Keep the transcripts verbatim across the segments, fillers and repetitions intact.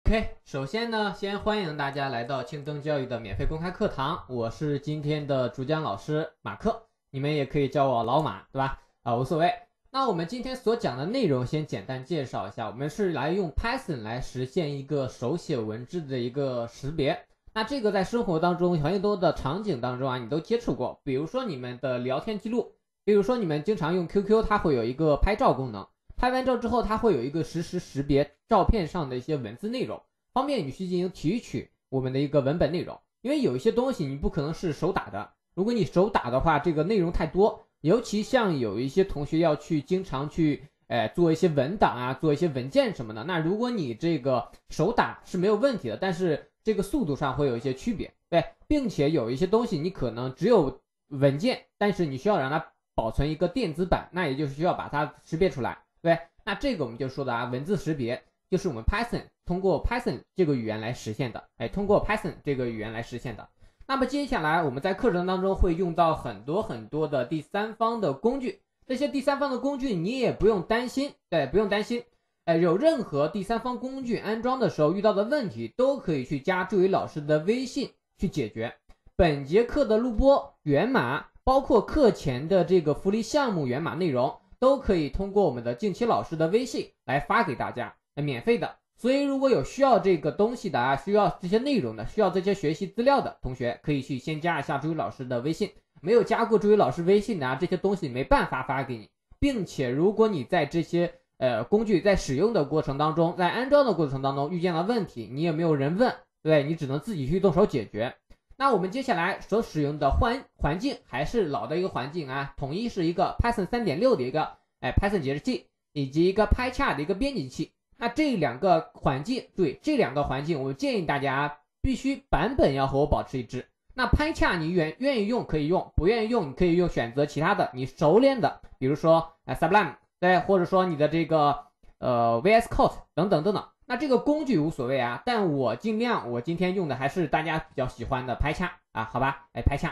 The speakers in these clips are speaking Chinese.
OK，首先呢，先欢迎大家来到青灯教育的免费公开课堂，我是今天的主讲老师马克，你们也可以叫我老马，对吧？啊，无所谓。那我们今天所讲的内容先简单介绍一下，我们是来用 Python 来实现一个手写文字的一个识别。那这个在生活当中很多的场景当中啊，你都接触过，比如说你们的聊天记录，比如说你们经常用 Q Q， 它会有一个拍照功能。拍完照之后，它会有一个实时识别照片上的一些文字内容，方便你去进行提取我们的一个文本内容。因为有一些东西你不可能是手打的，如果你手打的话，这个内容太多，尤其像有一些同学要去经常去呃做一些文档啊，做一些文件什么的，那如果你这个手打是没有问题的，但是这个速度上会有一些区别，对，并且有一些东西你可能只有文件，但是你需要让它保存一个电子版，那也就是需要把它识别出来。对，那这个我们就说的啊，文字识别就是我们 Python 通过 Python 这个语言来实现的，哎，通过 Python 这个语言来实现的。那么接下来我们在课程当中会用到很多很多的第三方的工具，这些第三方的工具你也不用担心，对，不用担心，哎，有任何第三方工具安装的时候遇到的问题，都可以去加助理老师的微信去解决。本节课的录播源码，包括课前的这个福利项目源码内容，都可以通过我们的静期老师的微信来发给大家，免费的。所以如果有需要这个东西的啊，需要这些内容的，需要这些学习资料的同学，可以去先加一下朱宇老师的微信。没有加过朱宇老师微信的啊，这些东西没办法发给你。并且如果你在这些呃工具在使用的过程当中，在安装的过程当中遇见了问题，你也没有人问，对，你只能自己去动手解决。那我们接下来所使用的环环境还是老的一个环境啊，统一是一个 Python 三点六 的一个哎 Python 解释器，以及一个 PyCharm 的一个编辑器。那这两个环境，对，这两个环境我建议大家必须版本要和我保持一致。那 PyCharm 你愿愿意用可以用，不愿意用你可以用选择其他的你熟练的，比如说哎 Sublime， 对，或者说你的这个呃 V S Code 等等等等。那这个工具无所谓啊，但我尽量我今天用的还是大家比较喜欢的 PyCharm 啊，好吧，哎 PyCharm。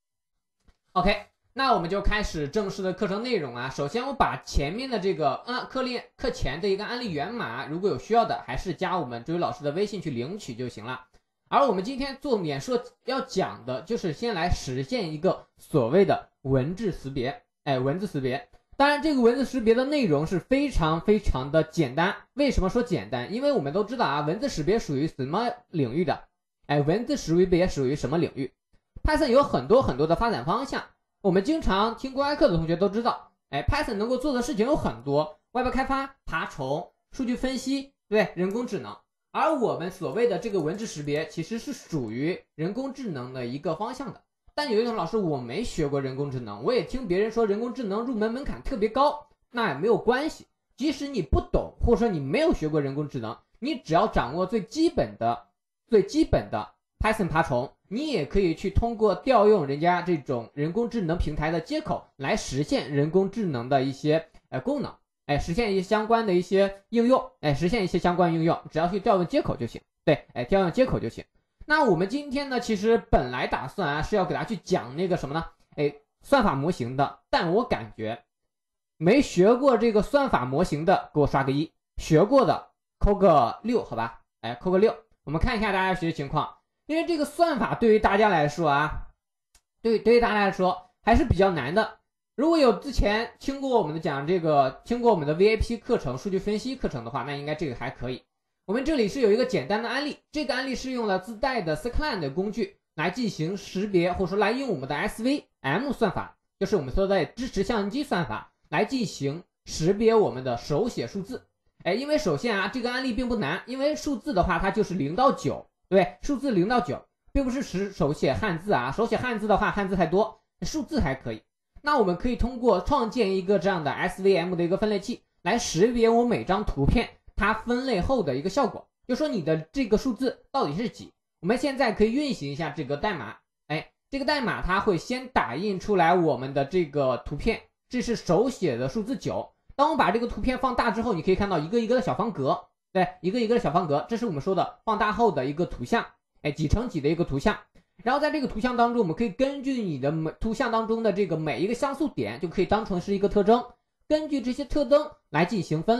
OK， 那我们就开始正式的课程内容啊。首先我把前面的这个啊课例课前的一个案例源码，如果有需要的还是加我们周宇老师的微信去领取就行了。而我们今天重点说要讲的就是先来实现一个所谓的文字识别，哎，文字识别。当然这个文字识别的内容是非常非常的简单。为什么说简单？因为我们都知道啊，文字识别属于什么领域的？哎，文字识别属于什么领域？ Python 有很多很多的发展方向，我们经常听公开课的同学都知道，哎 Python 能够做的事情有很多，外包开发、爬虫、数据分析，对，人工智能。而我们所谓的这个文字识别其实是属于人工智能的一个方向的。但有一种老师，我没学过人工智能，我也听别人说人工智能入门门槛特别高，那也没有关系。即使你不懂，或者说你没有学过人工智能，你只要掌握最基本的最基本的 Python 爬虫，你也可以去通过调用人家这种人工智能平台的接口来实现人工智能的一些呃功能，哎，实现一些相关的一些应用，哎，实现一些相关应用，只要去调用接口就行，对，哎，调用接口就行。那我们今天呢，其实本来打算啊是要给大家去讲那个什么呢？哎，算法模型的，但我感觉没学过这个算法模型的给我刷个一，学过的扣个六，好吧？哎，扣个六。我们看一下大家学习情况，因为这个算法对于大家来说啊，对对于大家来说还是比较难的。如果有之前听过我们的讲这个，听过我们的 V I P 课程、数据分析课程的话，那应该这个还可以。我们这里是有一个简单的案例，这个案例是用了自带的 Scikit-learn 的工具来进行识别，或者说来用我们的 S V M 算法，就是我们说的支持相机算法来进行识别我们的手写数字。哎，因为首先啊，这个案例并不难，因为数字的话它就是零到九，对，数字零到九，并不是使手写汉字啊，手写汉字的话汉字太多，数字还可以。那我们可以通过创建一个这样的 S V M 的一个分类器来识别我每张图片它分类后的一个效果，就说你的这个数字到底是几。我们现在可以运行一下这个代码，哎，这个代码它会先打印出来我们的这个图片，这是手写的数字九。当我把这个图片放大之后，你可以看到一个一个的小方格，对，一个一个的小方格，这是我们说的放大后的一个图像，哎，几乘几的一个图像。然后在这个图像当中，我们可以根据你的每图像当中的这个每一个像素点，就可以当成是一个特征，根据这些特征来进行分类。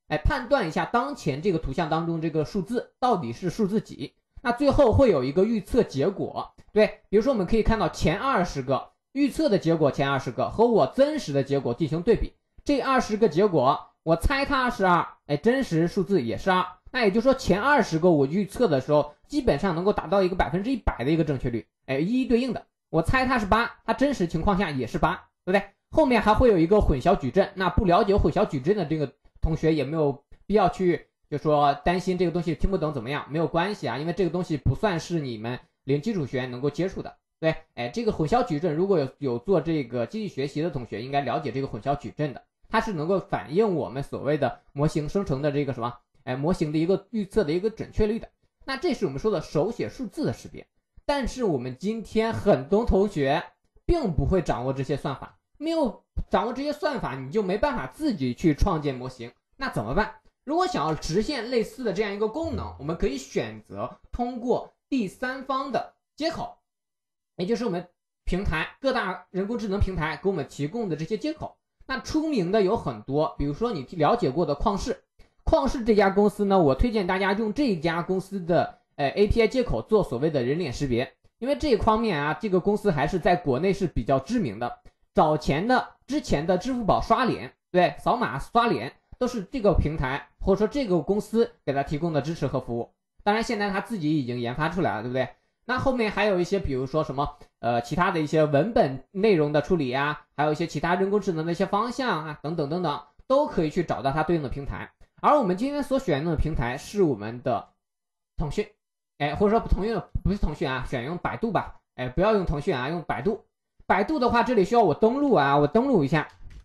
哎，判断一下当前这个图像当中这个数字到底是数字几。那最后会有一个预测结果，对，比如说我们可以看到前二十个预测的结果，前二十个和我真实的结果进行对比，这二十个结果我猜它是二，哎，真实数字也是二，那也就是说前二十个我预测的时候基本上能够达到一个百分之一百的一个正确率，哎，一一对应的，我猜它是八，它真实情况下也是八，对不对？后面还会有一个混淆矩阵，那不了解混淆矩阵的这个同学也没有必要去就说担心这个东西听不懂怎么样，没有关系啊，因为这个东西不算是你们零基础学员能够接触的。对，哎，这个混淆矩阵如果有有做这个机器学习的同学应该了解这个混淆矩阵的，它是能够反映我们所谓的模型生成的这个什么，哎，模型的一个预测的一个准确率的。那这是我们说的手写数字的识别，但是我们今天很多同学并不会掌握这些算法，没有掌握这些算法，你就没办法自己去创建模型，那怎么办？如果想要实现类似的这样一个功能，我们可以选择通过第三方的接口，也就是我们平台各大人工智能平台给我们提供的这些接口。那出名的有很多，比如说你了解过的旷视，旷视这家公司呢，我推荐大家用这家公司的呃 A P I 接口做所谓的人脸识别，因为这一方面啊，这个公司还是在国内是比较知名的。早前的之前的支付宝刷脸，对，扫码刷脸都是这个平台或者说这个公司给他提供的支持和服务。当然现在他自己已经研发出来了，对不对？那后面还有一些比如说什么呃其他的一些文本内容的处理啊，还有一些其他人工智能的一些方向啊等等等等，都可以去找到它对应的平台。而我们今天所选用的平台是我们的腾讯，哎，或者说腾讯不是腾讯啊，选用百度吧，哎，不要用腾讯啊，用百度。百度的话，这里需要我登录啊，我登录一下，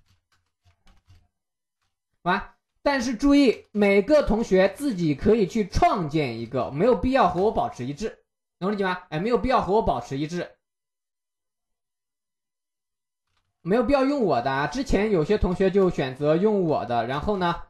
好吧？但是注意，每个同学自己可以去创建一个，没有必要和我保持一致，能理解吗？哎，没有必要和我保持一致，没有必要用我的啊。之前有些同学就选择用我的，然后呢，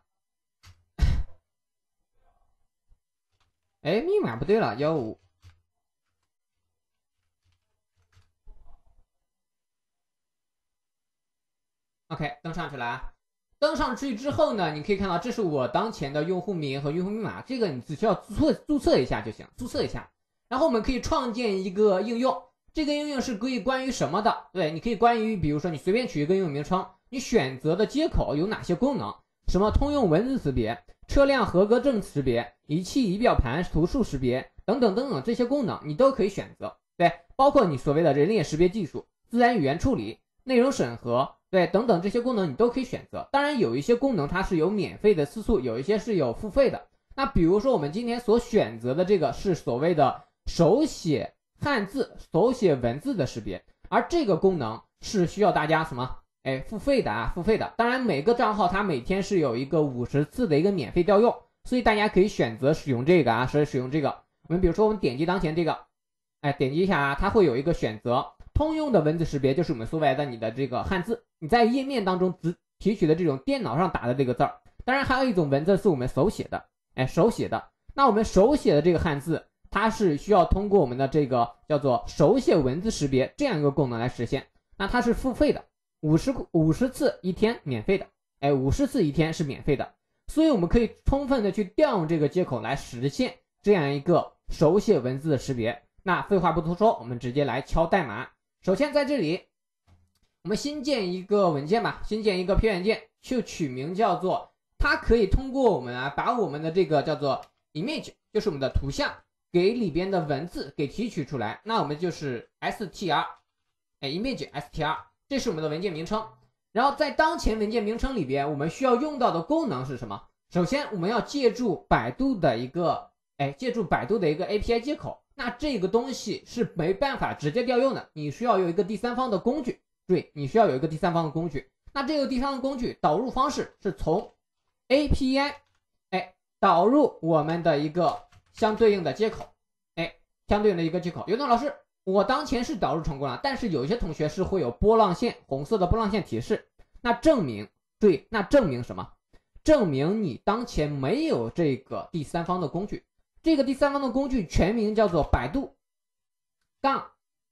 哎，密码不对了，幺五。OK， 登上去了啊。登上去之后呢，你可以看到这是我当前的用户名和用户密码，这个你只需要注册注册一下就行，注册一下。然后我们可以创建一个应用，这个应用是可以关于什么的？对，你可以关于比如说你随便取一个应用名称，你选择的接口有哪些功能？什么通用文字识别、车辆合格证识别、仪器仪表盘图数识别等等等等这些功能你都可以选择。对，包括你所谓的人脸识别技术、自然语言处理、内容审核。对，等等这些功能你都可以选择。当然有一些功能它是有免费的次数，有一些是有付费的。那比如说我们今天所选择的这个是所谓的手写汉字、手写文字的识别，而这个功能是需要大家什么？哎，付费的啊，付费的。当然每个账号它每天是有一个五十次的一个免费调用，所以大家可以选择使用这个啊，是使用这个。我们比如说我们点击当前这个，哎，点击一下啊，它会有一个选择。通用的文字识别就是我们所谓的你的这个汉字，你在页面当中只提取的这种电脑上打的这个字儿。当然还有一种文字是我们手写的，哎，手写的。那我们手写的这个汉字，它是需要通过我们的这个叫做手写文字识别这样一个功能来实现。那它是付费的，五十五十次一天免费的，哎，五十次一天是免费的。所以我们可以充分的去调用这个接口来实现这样一个手写文字的识别。那废话不多说，我们直接来敲代码。首先在这里我们新建一个文件吧，新建一个篇文件，就取名叫做，它可以通过我们啊把我们的这个叫做 image， 就是我们的图像给里边的文字给提取出来，那我们就是 str， 哎 image str， 这是我们的文件名称。然后在当前文件名称里边我们需要用到的功能是什么？首先我们要借助百度的一个哎借助百度的一个 A P I 接口，那这个东西是没办法直接调用的，你需要有一个第三方的工具。对，你需要有一个第三方的工具。那这个第三方的工具导入方式是从 A P I 哎导入我们的一个相对应的接口，哎相对应的一个接口。有的老师我当前是导入成功了，但是有些同学是会有波浪线，红色的波浪线提示，那证明对，那证明什么？证明你当前没有这个第三方的工具。这个第三方的工具全名叫做百度杠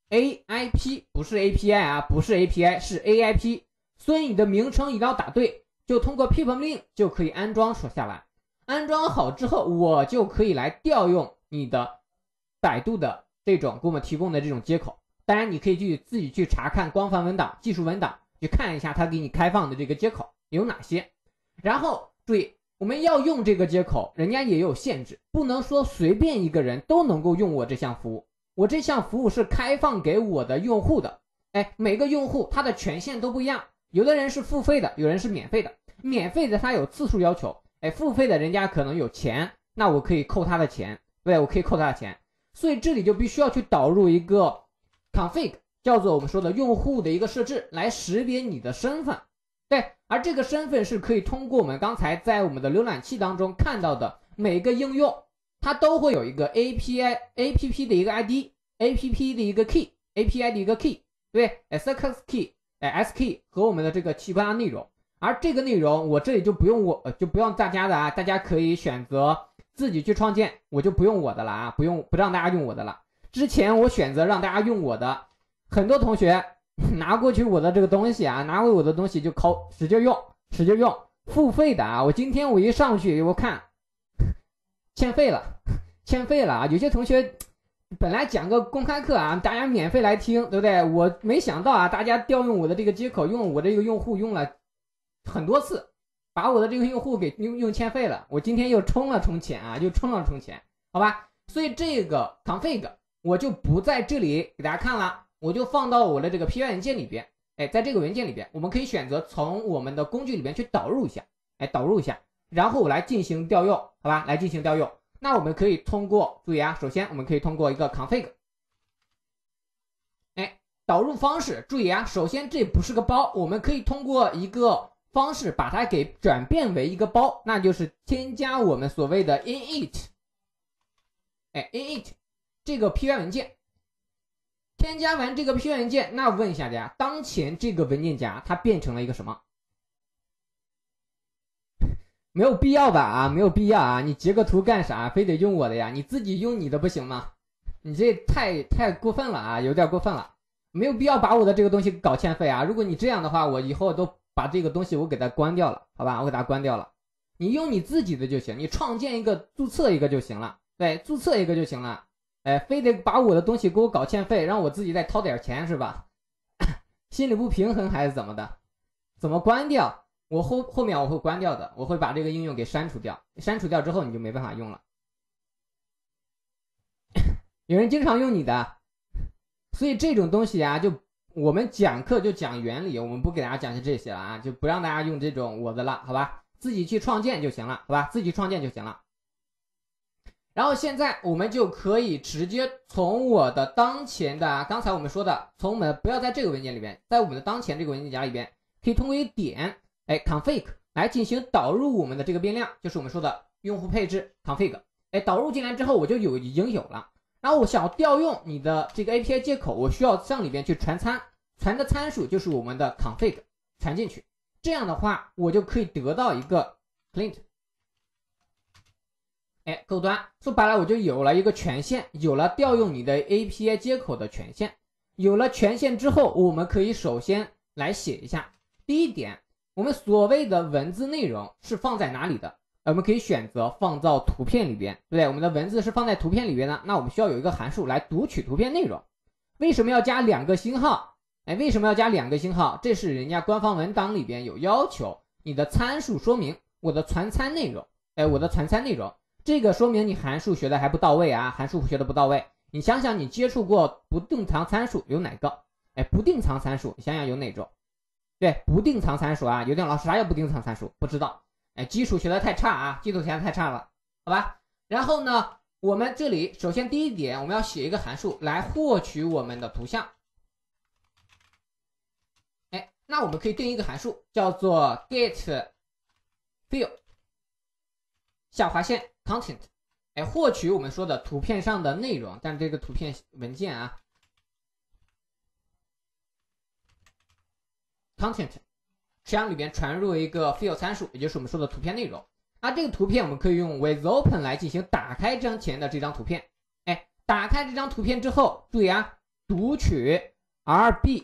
A I P， 不是 A P I 啊，不是 A P I， 是 A I P， 所以你的名称一定要打对， 就通过 pip 命令就可以安装下来。安装好之后，我就可以来调用你的百度的这种给我们提供的这种接口。当然你可以去自己去查看官方文档、技术文档，去看一下它给你开放的这个接口有哪些。然后注意，我们要用这个接口，人家也有限制，不能说随便一个人都能够用我这项服务。我这项服务是开放给我的用户的，哎，每个用户他的权限都不一样，有的人是付费的，有人是免费的。免费的他有次数要求，哎，付费的人家可能有钱，那我可以扣他的钱，对，我可以扣他的钱。所以这里就必须要去导入一个 config， 叫做我们说的用户的一个设置，来识别你的身份。对，而这个身份是可以通过我们刚才在我们的浏览器当中看到的每个应用，它都会有一个 A P I A P P 的一个 I D，A P P 的一个 key，A P I 的一个 key， 对 ，success key， S key 和我们的这个器官的内容。而这个内容我这里就不用我就不用大家的啊，大家可以选择自己去创建，我就不用我的了啊，不用不让大家用我的了。之前我选择让大家用我的，很多同学拿过去我的这个东西啊，拿回我的东西就抠，使劲用，使劲用，付费的啊！我今天我一上去，我看欠费了，欠费了啊！有些同学本来讲个公开课啊，大家免费来听，对不对？我没想到啊，大家调用我的这个接口，用我这个用户用了很多次，把我的这个用户给用用欠费了。我今天又充了充钱啊，又充了充钱，好吧？所以这个 config 我就不在这里给大家看了。我就放到我的这个 P Y 文件里边，哎，在这个文件里边，我们可以选择从我们的工具里边去导入一下，哎，导入一下，然后我来进行调用，好吧，来进行调用。那我们可以通过，注意啊，首先我们可以通过一个 config， 哎，导入方式，注意啊，首先这不是个包，我们可以通过一个方式把它给转变为一个包，那就是添加我们所谓的 init， 哎 ，init 这个 P Y 文件。添加完这个 P Y 文件，那问一下大家，当前这个文件夹它变成了一个什么？没有必要吧啊，没有必要啊！你截个图干啥？非得用我的呀？你自己用你的不行吗？你这太太过分了啊，有点过分了，没有必要把我的这个东西搞欠费啊！如果你这样的话，我以后都把这个东西我给它关掉了，好吧？我给它关掉了。你用你自己的就行，你创建一个，注册一个就行了，对，注册一个就行了。哎，非得把我的东西给我搞欠费，让我自己再掏点钱是吧？心里不平衡还是怎么的？怎么关掉？我后后面我会关掉的，我会把这个应用给删除掉。删除掉之后你就没办法用了。有人经常用你的，所以这种东西啊，就我们讲课就讲原理，我们不给大家讲这些了啊，就不让大家用这种我的了，好吧？自己去创建就行了，好吧？自己创建就行了。然后现在我们就可以直接从我的当前的，刚才我们说的，从我们不要在这个文件里边，在我们的当前这个文件夹里边，可以通过一点，哎 config 来进行导入我们的这个变量，就是我们说的用户配置 config， 哎，导入进来之后我就有已经有了。然后我想要调用你的这个 A P I 接口，我需要向里边去传参，传的参数就是我们的 config 传进去，这样的话我就可以得到一个 client。哎，客户端说白了，我就有了一个权限，有了调用你的 A P I 接口的权限。有了权限之后，我们可以首先来写一下。第一点，我们所谓的文字内容是放在哪里的？我们可以选择放到图片里边，对不对？我们的文字是放在图片里边呢，那我们需要有一个函数来读取图片内容。为什么要加两个星号？哎，为什么要加两个星号？这是人家官方文档里边有要求，你的参数说明我的传参内容，哎，我的传参内容。这个说明你函数学的还不到位啊，函数学的不到位。你想想你接触过不定藏参数有哪个？哎，不定藏参数，你想想有哪种？对，不定藏参数啊，有点老师啥叫不定藏参数？不知道。哎，基础学的太差啊，基础学的太差了，好吧？然后呢，我们这里首先第一点，我们要写一个函数来获取我们的图像。哎，那我们可以定一个函数叫做 get fill 下划线 content， 哎，获取我们说的图片上的内容，但这个图片文件啊 content 向里边传入一个 fill 参数，也就是我们说的图片内容。那这个图片我们可以用 with open 来进行打开当前的这张图片。哎，打开这张图片之后，注意啊，读取 R B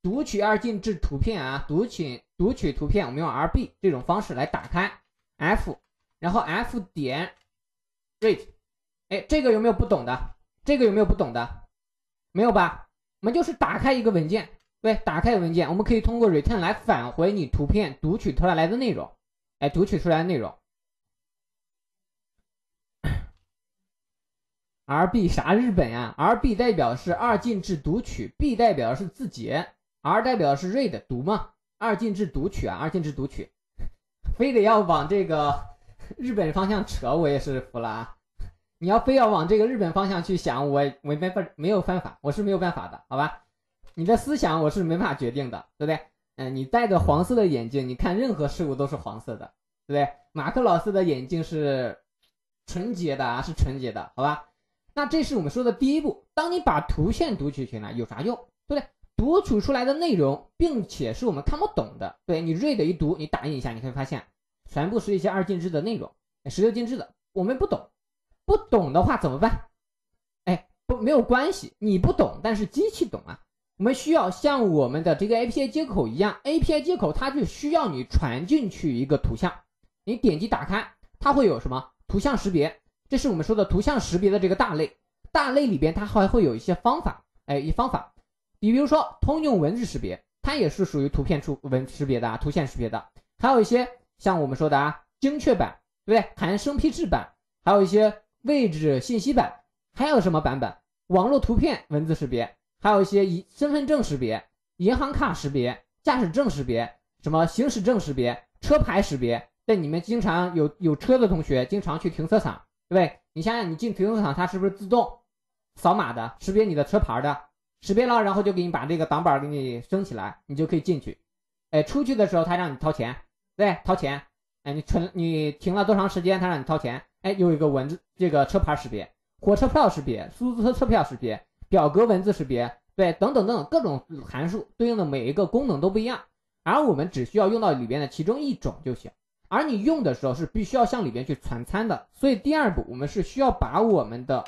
读取二进制图片啊，读取读取图片，我们用 R B 这种方式来打开 F， 然后 F 点 read， 哎，这个有没有不懂的？这个有没有不懂的？没有吧？我们就是打开一个文件，对，打开一个文件，我们可以通过 return 来返回你图片读取出来的内容，哎，读取出来的内容。R B 啥日本呀 ？R B 代表是二进制读取 ，B 代表是字节 ，R 代表是 read 读嘛，二进制读取啊，二进制读取，非得要往这个日本方向扯，我也是服了啊！你要非要往这个日本方向去想，我我没办没有办法，我是没有办法的，好吧？你的思想我是没办法决定的，对不对？嗯，你戴着黄色的眼镜，你看任何事物都是黄色的，对不对？马克老师的眼镜是纯洁的啊，是纯洁的，好吧？那这是我们说的第一步，当你把图片读取进来有啥用，对不对？读取出来的内容并且是我们看不懂的，对，你 read 一读，你打印一下，你会发现全部是一些二进制的内容，十六进制的，我们不懂，不懂的话怎么办？哎，不，没有关系，你不懂，但是机器懂啊。我们需要像我们的这个 A P I 接口一样 ，A P I 接口它就需要你传进去一个图像，你点击打开，它会有什么图像识别。这是我们说的图像识别的这个大类，大类里边它还会有一些方法，哎，一方法，比如说通用文字识别，它也是属于图片出文识别的啊，图像识别的，还有一些像我们说的啊，精确版，对不对？含生批制版，还有一些位置信息版，还有什么版本？网络图片文字识别，还有一些以身份证识别、银行卡识别、驾驶证识别、什么行驶证识别、车牌识别。对，你们经常有有车的同学，经常去停车场。对不对？你想想，你进停车场，它是不是自动扫码的，识别你的车牌的，识别了，然后就给你把这个挡板给你升起来，你就可以进去。哎，出去的时候它让你掏钱，对，掏钱。哎，你存你停了多长时间，它让你掏钱。哎，有一个文字，这个车牌识别、火车票识别、出租车车票识别、表格文字识别，对，等等等等各种函数对应的每一个功能都不一样，而我们只需要用到里边的其中一种就行。而你用的时候是必须要向里边去传参的，所以第二步我们是需要把我们的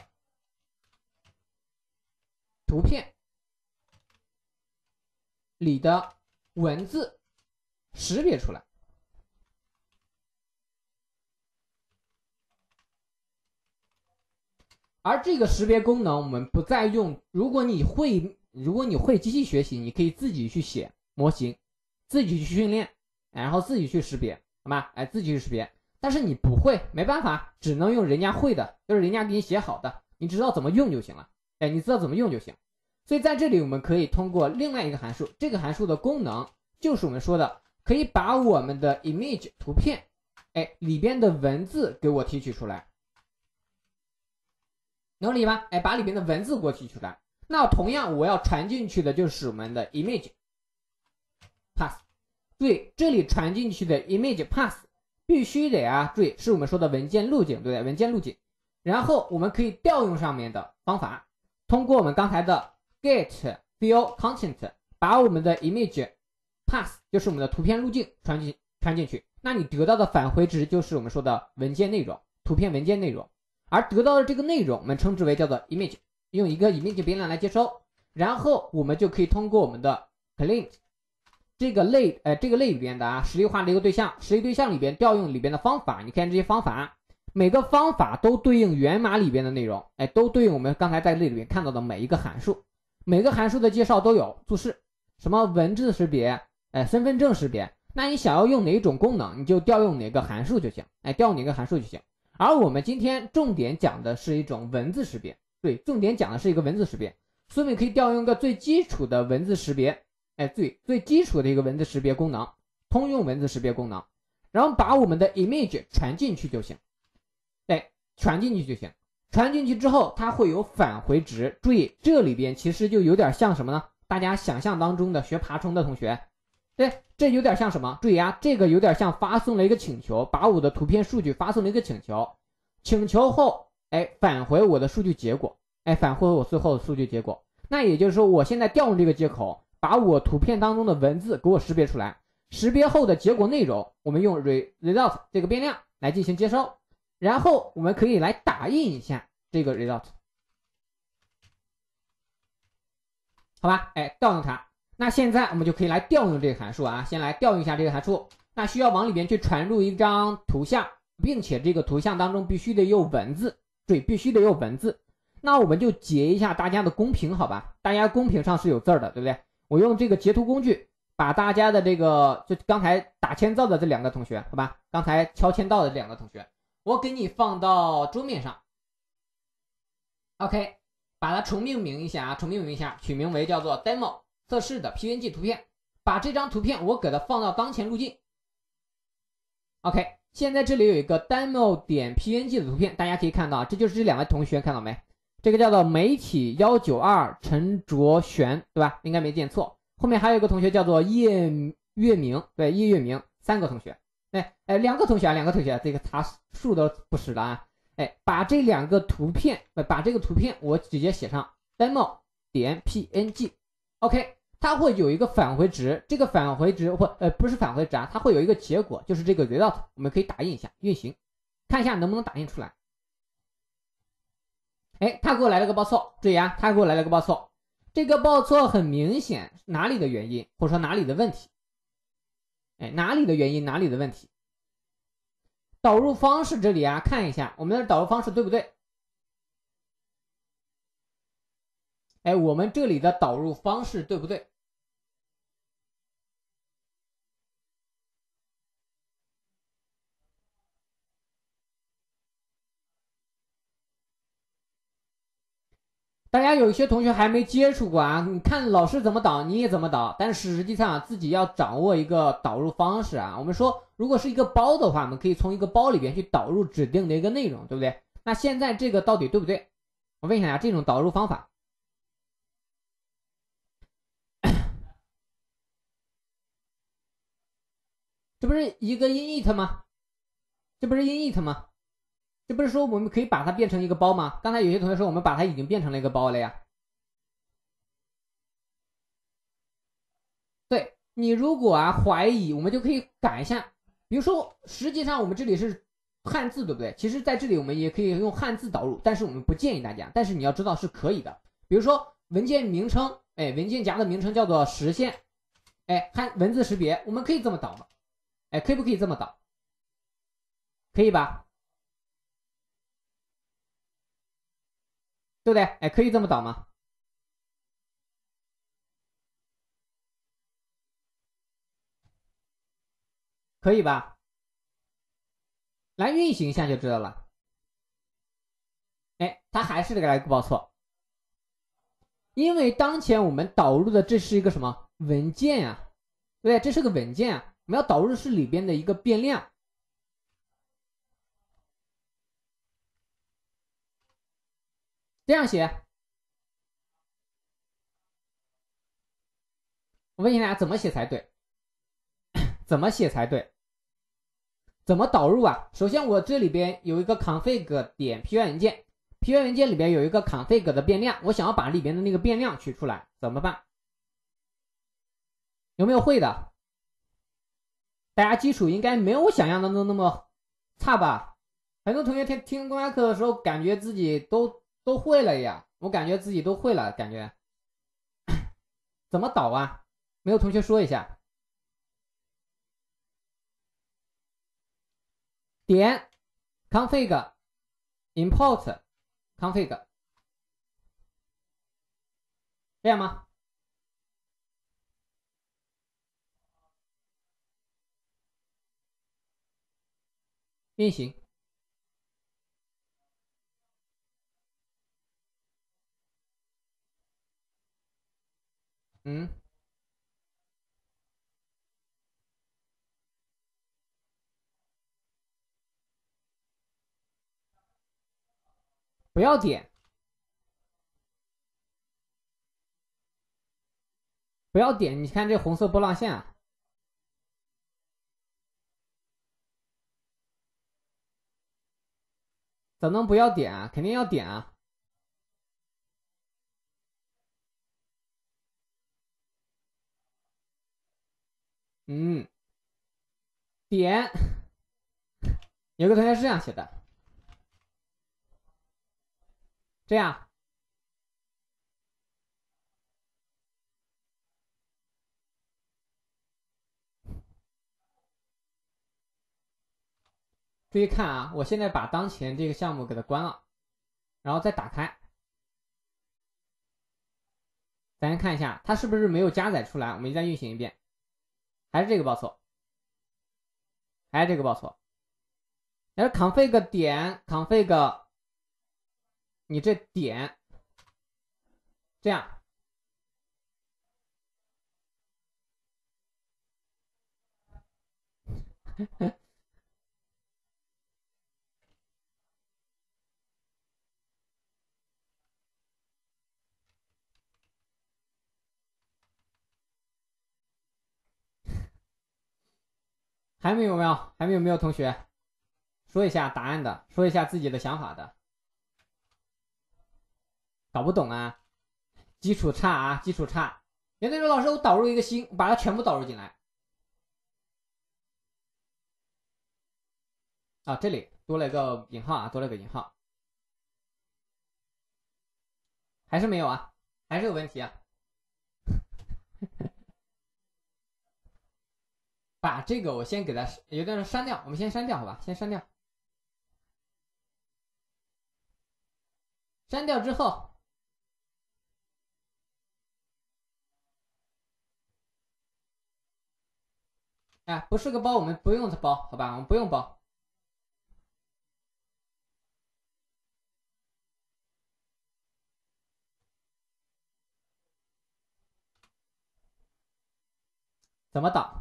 图片里的文字识别出来。而这个识别功能我们不再用，如果你会如果你会机器学习，你可以自己去写模型，自己去训练，然后自己去识别，好吗？哎，自己去识别。但是你不会，没办法，只能用人家会的，就是人家给你写好的，你知道怎么用就行了。哎，你知道怎么用就行。所以在这里我们可以通过另外一个函数，这个函数的功能就是我们说的，可以把我们的 image 图片，哎，里边的文字给我提取出来，能理吧？哎，把里边的文字给我提取出来。那同样我要传进去的就是我们的 image pass。注意，这里传进去的 image pass 必须得啊，注意是我们说的文件路径，对不对？文件路径。然后我们可以调用上面的方法，通过我们刚才的 get fill content 把我们的 image pass 就是我们的图片路径传进传进去，那你得到的返回值就是我们说的文件内容，图片文件内容。而得到的这个内容我们称之为叫做 image， 用一个 image 变量来接收，然后我们就可以通过我们的 clean 这个类呃这个类里边的啊实例化的一个对象，实例对象里边调用里边的方法，你看这些方法每个方法都对应源码里边的内容，哎，都对应我们刚才在类里面看到的每一个函数，每个函数的介绍都有注释，什么文字识别，哎，身份证识别，那你想要用哪一种功能，你就调用哪个函数就行，哎，调用哪个函数就行。而我们今天重点讲的是一种文字识别，对，重点讲的是一个文字识别，所以我们可以调用一个最基础的文字识别，哎，最最基础的一个文字识别功能，通用文字识别功能，然后把我们的 image 传进去就行，哎，传进去就行。传进去之后它会有返回值，注意这里边其实就有点像什么呢？大家想象当中的学爬虫的同学，对，这有点像什么？注意啊，这个有点像发送了一个请求，把我的图片数据发送了一个请求，请求后，哎，返回我的数据结果，哎，返回我最后的数据结果。那也就是说，我现在调用这个接口，把我图片当中的文字给我识别出来，识别后的结果内容，我们用 result 这个变量来进行接收，然后我们可以来打印一下这个 result， 好吧？哎，调用它。 那现在我们就可以来调用这个函数啊，先来调用一下这个函数。那需要往里边去传入一张图像，并且这个图像当中必须得有文字，对，必须得有文字。那我们就截一下大家的公屏，好吧？大家公屏上是有字的，对不对？我用这个截图工具把大家的这个，就刚才打签到的这两个同学，好吧？刚才敲签到的这两个同学，我给你放到桌面上。OK， 把它重命名一下啊，重命名一下，取名为叫做 demo 测试的 P N G 图片。把这张图片我给它放到当前路径。OK， 现在这里有一个 demo 点 P N G 的图片，大家可以看到，这就是这两位同学，看到没？这个叫做媒体一九二陈卓璇，对吧？应该没念错。后面还有一个同学叫做叶月明，对，叶月明，三个同学。哎哎，两个同学啊，两个同学，这个他数都不识了啊。哎，把这两个图片，把这个图片我直接写上 demo 点 P N G。OK， 它会有一个返回值，这个返回值或呃不是返回值啊，它会有一个结果，就是这个 result， 我们可以打印一下，运行，看一下能不能打印出来。哎，他给我来了个报错，注意啊，他给我来了个报错，这个报错很明显哪里的原因，或者说哪里的问题？哎，哪里的原因，哪里的问题？导入方式这里啊，看一下我们的导入方式对不对？哎，我们这里的导入方式对不对？大家有一些同学还没接触过啊，你看老师怎么导，你也怎么导，但是实际上、啊、自己要掌握一个导入方式啊。我们说，如果是一个包的话，我们可以从一个包里边去导入指定的一个内容，对不对？那现在这个到底对不对？我问一下这种导入方法，这不是一个 init 吗？这不是 init 吗？这不是说我们可以把它变成一个包吗？刚才有些同学说我们把它已经变成了一个包了呀。对，你如果啊怀疑，我们就可以改一下。比如说，实际上我们这里是汉字，对不对？其实在这里我们也可以用汉字导入，但是我们不建议大家。但是你要知道是可以的。比如说文件名称，哎，文件夹的名称叫做实现，哎，汉文字识别，我们可以这么导吗？哎，可以不可以这么导？可以吧？对不对？哎，可以这么导吗？可以吧？来运行一下就知道了。哎，它还是这个来个报错，因为当前我们导入的这是一个什么文件啊？对不对？这是个文件啊，我们要导入的是里边的一个变量。这样写，我问一下大家怎么写才对？怎么写才对？怎么导入啊？首先我这里边有一个 config 点 py 文件 ，py 文件里边有一个 config 的变量，我想要把里边的那个变量取出来，怎么办？有没有会的？大家基础应该没有我想象当中那么差吧？很多同学听听公开课的时候，感觉自己都都会了呀，我感觉自己都会了，感觉怎么导啊？没有同学说一下。点 config import config， 这样吗？运行。嗯，不要点，不要点，你看这红色波浪线啊，怎么能不要点啊？肯定要点啊。嗯，点，有个同学是这样写的，这样注意看啊，我现在把当前这个项目给它关了，然后再打开，咱先看一下它是不是没有加载出来，我们再运行一遍，还是这个报错，还是这个报错，然后 config 点 config 你这点这样还没有没有还没有没有同学说一下答案的，说一下自己的想法的。搞不懂啊，基础差啊，基础差。有的说老师，我导入一个星，把它全部导入进来。啊，这里多了一个引号啊，多了个引号，还是没有啊，还是有问题啊。把这个我先给它有点删掉，我们先删掉好吧，先删掉。删掉之后，哎，不是个包，我们不用它包，好吧，我们不用包。怎么导？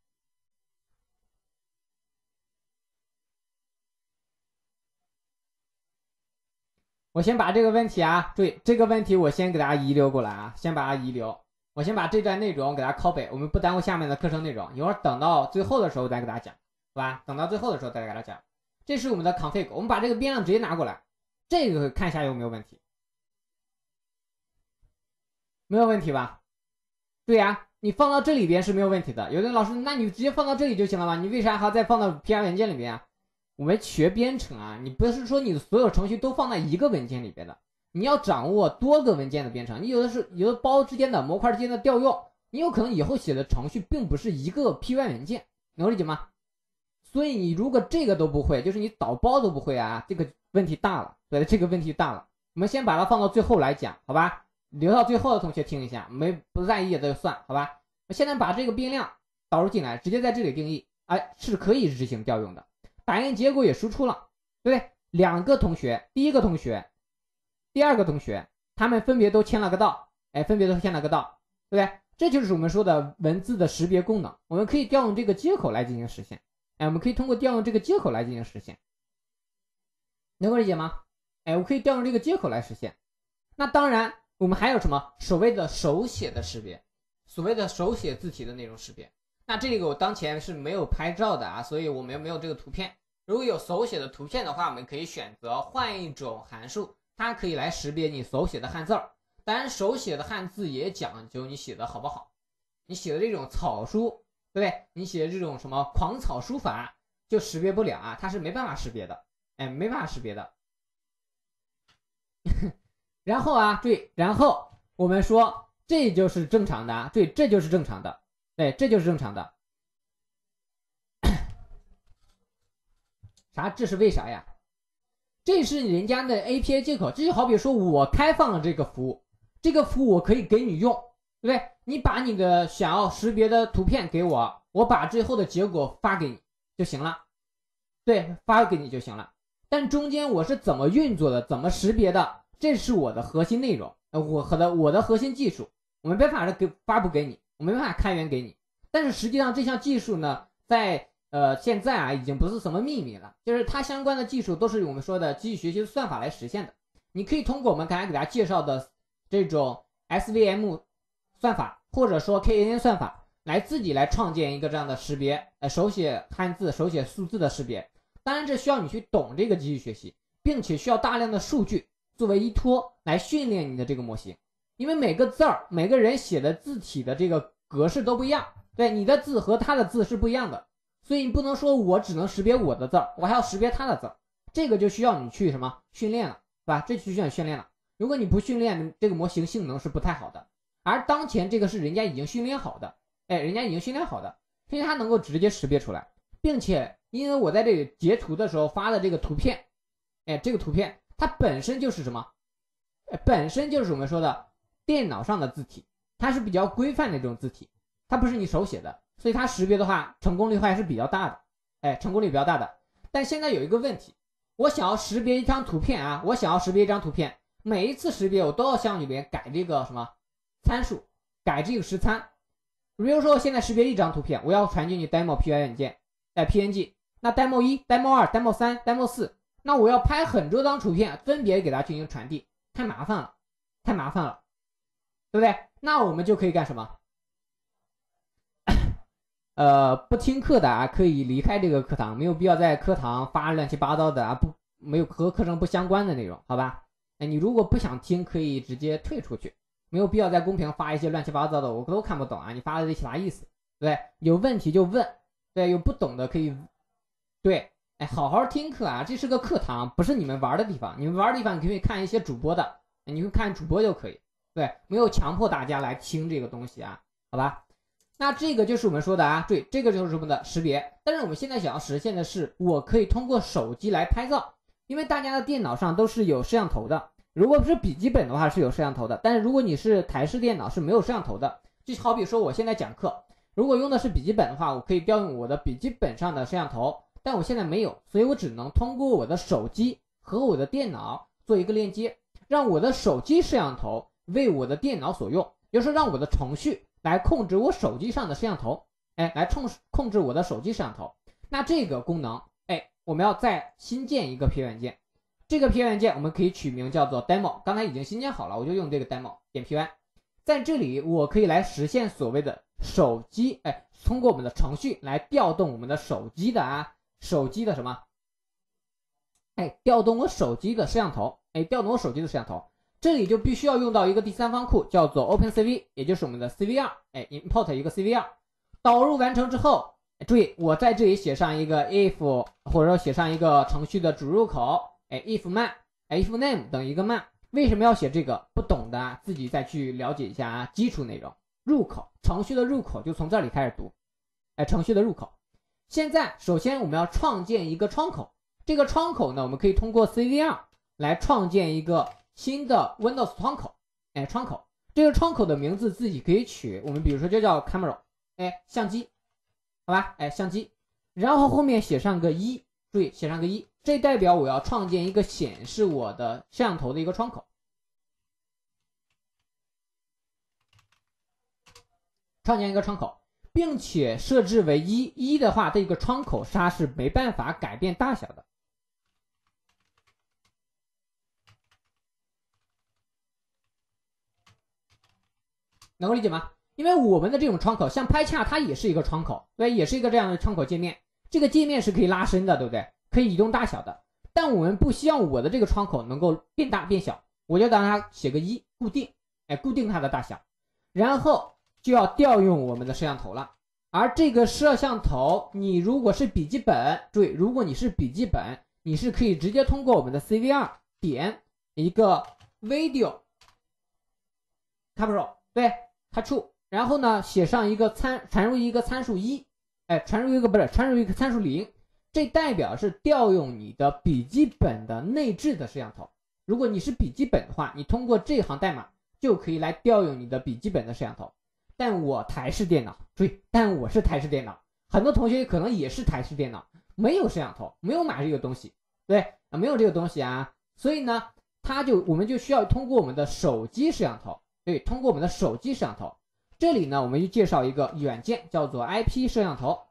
我先把这个问题啊，注意这个问题我先给大家遗留过来啊，先把它遗留。我先把这段内容给大家拷贝，我们不耽误下面的课程内容。一会儿等到最后的时候再给大家讲，好吧？等到最后的时候再给大家讲。这是我们的 config， 我们把这个变量直接拿过来，这个看一下有没有问题？没有问题吧？对呀、啊，你放到这里边是没有问题的。有的老师，那你直接放到这里就行了吗？你为啥还要再放到 P R 文件里边啊？我们学编程啊，你不是说你的所有程序都放在一个文件里边的，你要掌握多个文件的编程。你有的是有的包之间的模块之间的调用，你有可能以后写的程序并不是一个 P Y 文件，能理解吗？所以你如果这个都不会，就是你导包都不会啊，这个问题大了。对，这个问题大了。我们先把它放到最后来讲，好吧？留到最后的同学听一下，没不在意的就算，好吧？我现在把这个变量导入进来，直接在这里定义，哎，是可以执行调用的。打印结果也输出了，对不对？两个同学，第一个同学，第二个同学，他们分别都签了个到，哎，分别都签了个到，对不对？这就是我们说的文字的识别功能，我们可以调用这个接口来进行实现，哎，我们可以通过调用这个接口来进行实现，能够理解吗？哎，我可以调用这个接口来实现。那当然，我们还有什么所谓的手写的识别，所谓的手写字体的内容识别。那这个我当前是没有拍照的啊，所以我们没有这个图片。如果有手写的图片的话，我们可以选择换一种函数，它可以来识别你手写的汉字儿。当然，手写的汉字也讲究你写的好不好。你写的这种草书，对不对？你写的这种什么狂草书法就识别不了啊，它是没办法识别的，哎，没办法识别的。然后啊，对，然后我们说这就是正常的，对，这就是正常的。对，这就是正常的。啥？这是为啥呀？这是人家的 A P I 接口，这就好比说我开放了这个服务，这个服务我可以给你用，对不对？你把你的想要识别的图片给我，我把最后的结果发给你就行了，对，发给你就行了。但中间我是怎么运作的，怎么识别的，这是我的核心内容，我和的我的核心技术，我没办法给发布给你。我没办法开源给你，但是实际上这项技术呢，在呃现在啊已经不是什么秘密了，就是它相关的技术都是我们说的机器学习的算法来实现的。你可以通过我们刚才给大家介绍的这种 S V M 算法，或者说 K N N 算法，来自己来创建一个这样的识别，呃手写汉字、手写数字的识别。当然，这需要你去懂这个机器学习，并且需要大量的数据作为依托来训练你的这个模型。因为每个字儿，每个人写的字体的这个格式都不一样，对，你的字和他的字是不一样的，所以你不能说我只能识别我的字儿，我还要识别他的字儿，这个就需要你去什么训练了，是吧？这就需要你训练了。如果你不训练，这个模型性能是不太好的。而当前这个是人家已经训练好的，哎，人家已经训练好的，所以它能够直接识别出来。 并且因为我在这里截图的时候发的这个图片，哎，这个图片它本身就是什么？本身就是我们说的电脑上的字体，它是比较规范的这种字体，它不是你手写的，所以它识别的话成功率还是比较大的，哎，成功率比较大的。但现在有一个问题，我想要识别一张图片啊，我想要识别一张图片，每一次识别我都要向里面改这个什么参数，改这个实参。比如说我现在识别一张图片，我要传进去 demo P Y 软件，哎 P N G， 那 demo 一 demo 二 demo 三 demo 四，那我要拍很多张图片分别给它进行传递，太麻烦了太麻烦了，对不对？那我们就可以干什么？呃，不听课的啊，可以离开这个课堂，没有必要在课堂发乱七八糟的啊，不没有和课程不相关的内容，好吧？哎，你如果不想听，可以直接退出去，没有必要在公屏发一些乱七八糟的，我都看不懂啊，你发的这啥意思？对，有问题就问，对，有不懂的可以，对，哎，好好听课啊，这是个课堂，不是你们玩的地方，你们玩的地方你可以看一些主播的，你会看主播就可以，对，没有强迫大家来听这个东西啊，好吧？那这个就是我们说的啊，对，这个就是我们的识别。但是我们现在想要实现的是，我可以通过手机来拍照，因为大家的电脑上都是有摄像头的。如果不是笔记本的话是有摄像头的，但是如果你是台式电脑是没有摄像头的。就好比说我现在讲课，如果用的是笔记本的话，我可以调用我的笔记本上的摄像头，但我现在没有，所以我只能通过我的手机和我的电脑做一个链接，让我的手机摄像头为我的电脑所用，也就是让我的程序来控制我手机上的摄像头，哎，来控控制我的手机摄像头。那这个功能，哎，我们要再新建一个 P Y 软件，这个 P Y 软件我们可以取名叫做 demo， 刚才已经新建好了，我就用这个 demo 点 P Y。在这里我可以来实现所谓的手机，哎，通过我们的程序来调动我们的手机的啊，手机的什么？哎，调动我手机的摄像头，哎，调动我手机的摄像头。这里就必须要用到一个第三方库，叫做 OpenCV， 也就是我们的 C V R， 哎 ，import 一个 C V R， 导入完成之后，注意我在这里写上一个 if， 或者说写上一个程序的主入口，哎 if man， 哎 if name 等于一个 man， 为什么要写这个？不懂的啊，自己再去了解一下啊，基础内容。入口，程序的入口就从这里开始读，哎，程序的入口。现在首先我们要创建一个窗口，这个窗口呢，我们可以通过 C V R 来创建一个新的 Windows 窗口，哎，窗口，这个窗口的名字自己可以取，我们比如说就叫 camera， 哎，相机，好吧，哎，相机，然后后面写上个一，注意写上个一，这代表我要创建一个显示我的摄像头的一个窗口，创建一个窗口，并且设置为一，一的话，这个窗口它是没办法改变大小的。能够理解吗？因为我们的这种窗口，像拍恰它也是一个窗口，对，也是一个这样的窗口界面。这个界面是可以拉伸的，对不对？可以移动大小的。但我们不希望我的这个窗口能够变大变小，我就让它写个一，固定，哎，固定它的大小。然后就要调用我们的摄像头了。而这个摄像头，你如果是笔记本，注意，如果你是笔记本，你是可以直接通过我们的 C V R 点一个 Video Capture， 对。它处，然后呢，写上一个参，传入一个参数一，哎，传入一个不是传入一个参数零，这代表是调用你的笔记本的内置的摄像头。如果你是笔记本的话，你通过这行代码就可以来调用你的笔记本的摄像头。但我台式电脑，注意，但我是台式电脑，很多同学可能也是台式电脑，没有摄像头，没有买这个东西，对啊，没有这个东西啊，所以呢，它就我们就需要通过我们的手机摄像头。对，通过我们的手机摄像头，这里呢，我们就介绍一个软件，叫做 I P 摄像头。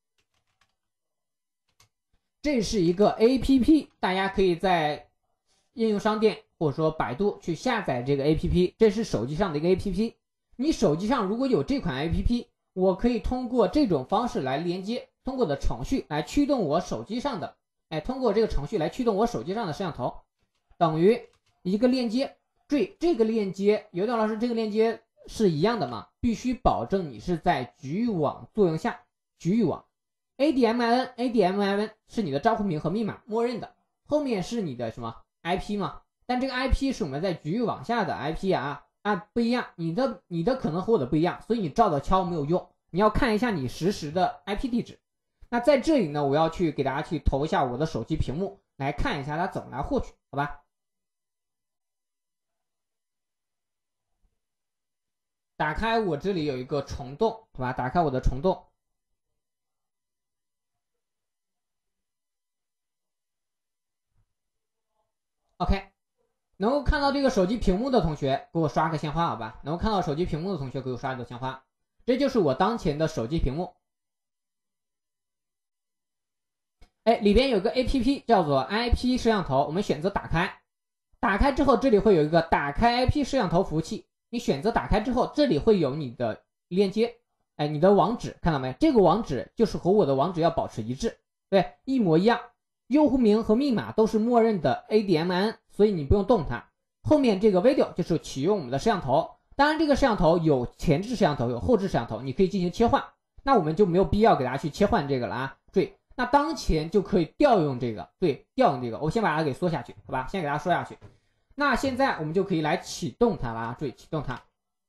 这是一个 A P P， 大家可以在应用商店或者说百度去下载这个 A P P， 这是手机上的一个 A P P。你手机上如果有这款 A P P， 我可以通过这种方式来连接，通过的程序来驱动我手机上的，哎，通过这个程序来驱动我手机上的摄像头，等于一个链接。注意这个链接，有的老师这个链接是一样的嘛？必须保证你是在局域网作用下，局域网 A D M I N A D M I N 是你的账户名和密码，默认的，后面是你的什么 I P 嘛？但这个 I P 是我们在局域网下的 I P 啊啊不一样，你的你的可能和我的不一样，所以你照着敲没有用，你要看一下你实时的 I P 地址。 那在这里呢，我要去给大家去投一下我的手机屏幕，来看一下它怎么来获取，好吧？打开我这里有一个虫洞，好吧？打开我的虫洞。OK， 能够看到这个手机屏幕的同学给我刷个鲜花，好吧？能够看到手机屏幕的同学给我刷一个鲜花。这就是我当前的手机屏幕。哎，里边有个 A P P 叫做 I P 摄像头，我们选择打开。打开之后，这里会有一个打开 I P 摄像头服务器。你选择打开之后，这里会有你的链接，哎，你的网址看到没？这个网址就是和我的网址要保持一致，对，一模一样。用户名和密码都是默认的 A D M N， 所以你不用动它。后面这个 video 就是启用我们的摄像头，当然这个摄像头有前置摄像头，有后置摄像头，你可以进行切换。那我们就没有必要给大家去切换这个了啊。对，那当前就可以调用这个，对，调用这个，我先把它给缩下去，好吧？先给大家说下去。那现在我们就可以来启动它了啊，注意启动它。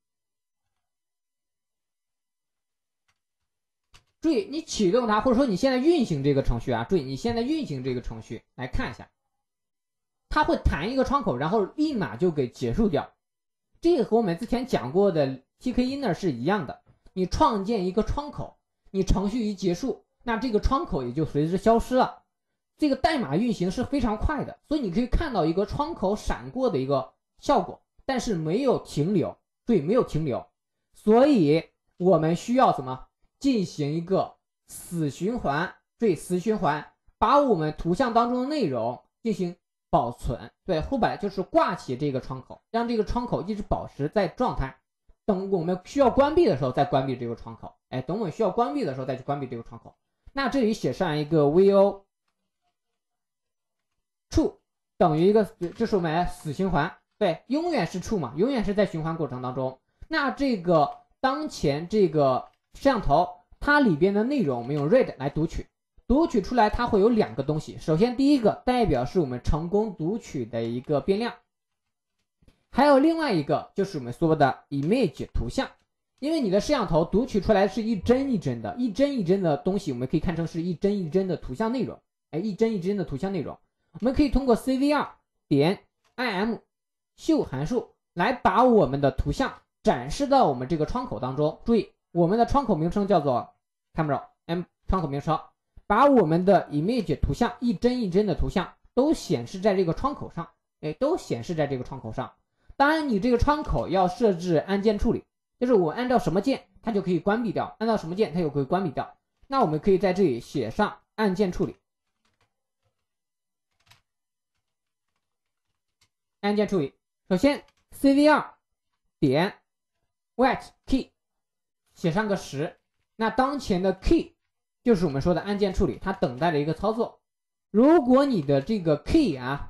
注意，你启动它，或者说你现在运行这个程序啊，注意你现在运行这个程序，来看一下，它会弹一个窗口，然后立马就给结束掉。这个和我们之前讲过的 T K Inner 是一样的，你创建一个窗口，你程序一结束，那这个窗口也就随之消失了。这个代码运行是非常快的，所以你可以看到一个窗口闪过的一个效果，但是没有停留，对，没有停留，所以我们需要什么？进行一个死循环，对，死循环，把我们图像当中的内容进行保存，对，后边就是挂起这个窗口，让这个窗口一直保持在状态，等我们需要关闭的时候再关闭这个窗口，哎，等我们需要关闭的时候再去关闭这个窗口。那这里写上一个 will true 等于一个，这是我们死循环，对，永远是 true 嘛，永远是在循环过程当中。那这个当前这个摄像头它里边的内容我们用 read 来读取，读取出来它会有两个东西，首先第一个代表是我们成功读取的一个变量，还有另外一个就是我们说的 image 图像，因为你的摄像头读取出来是一帧一帧的，一帧一帧的东西我们可以看成是一帧一帧的图像内容，哎，一帧一帧的图像内容，我们可以通过 C V R 点 I M 秀函数来把我们的图像展示到我们这个窗口当中。注意，我们的窗口名称叫做 camera M 窗口名称，把我们的 image 图像一帧一帧的图像都显示在这个窗口上，哎，都显示在这个窗口上。当然，你这个窗口要设置按键处理，就是我按照什么键它就可以关闭掉，按照什么键它就可以关闭掉。那我们可以在这里写上按键处理。按键处理，首先 C V R 点 wait key 写上个十，那当前的 key 就是我们说的按键处理，它等待的一个操作。如果你的这个 key 啊，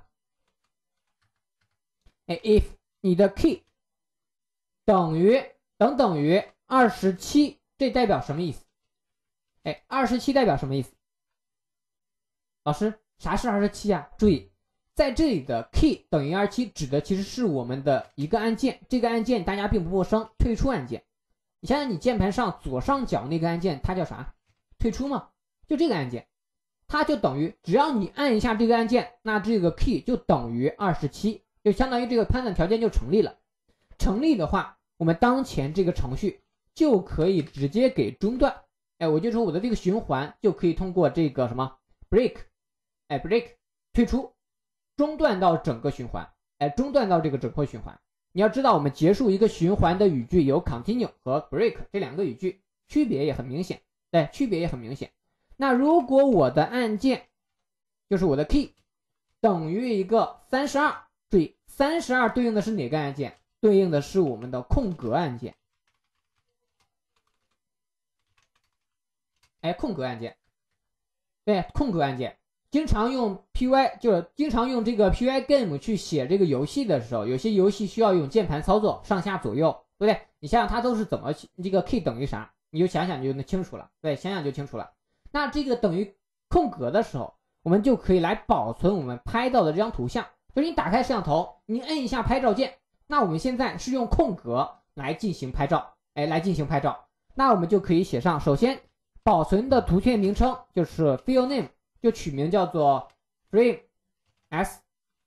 哎 if 你的 key 等于等等于二十七，这代表什么意思？哎，二十七代表什么意思？老师，啥是二十七啊？注意，在这里的 key 等于二十七指的其实是我们的一个按键，这个按键大家并不陌生，退出按键。你想想你键盘上左上角那个按键它叫啥？退出吗？就这个按键，它就等于只要你按一下这个按键，那这个 key 就等于二十七，就相当于这个判断条件就成立了。成立的话，我们当前这个程序就可以直接给中断。哎，我就说我的这个循环就可以通过这个什么 break， 哎 break 退出，中断到整个循环，哎中断到这个整个循环。你要知道，我们结束一个循环的语句有 continue 和 break 这两个语句，区别也很明显，对，区别也很明显。那如果我的按键就是我的 key 等于一个三十二，注意三十二对应的是哪个按键？对应的是我们的空格按键。哎，空格按键，对，空格按键，经常用 P Y 就是经常用这个 P Y game 去写这个游戏的时候，有些游戏需要用键盘操作，上下左右，对不对？你想想它都是怎么，这个 key 等于啥？你就想想你就能清楚了，对，想想就清楚了。那这个等于空格的时候，我们就可以来保存我们拍到的这张图像。就是你打开摄像头，你摁一下拍照键，那我们现在是用空格来进行拍照，哎，来进行拍照。那我们就可以写上，首先保存的图片名称就是 file name， 就取名叫做 frame s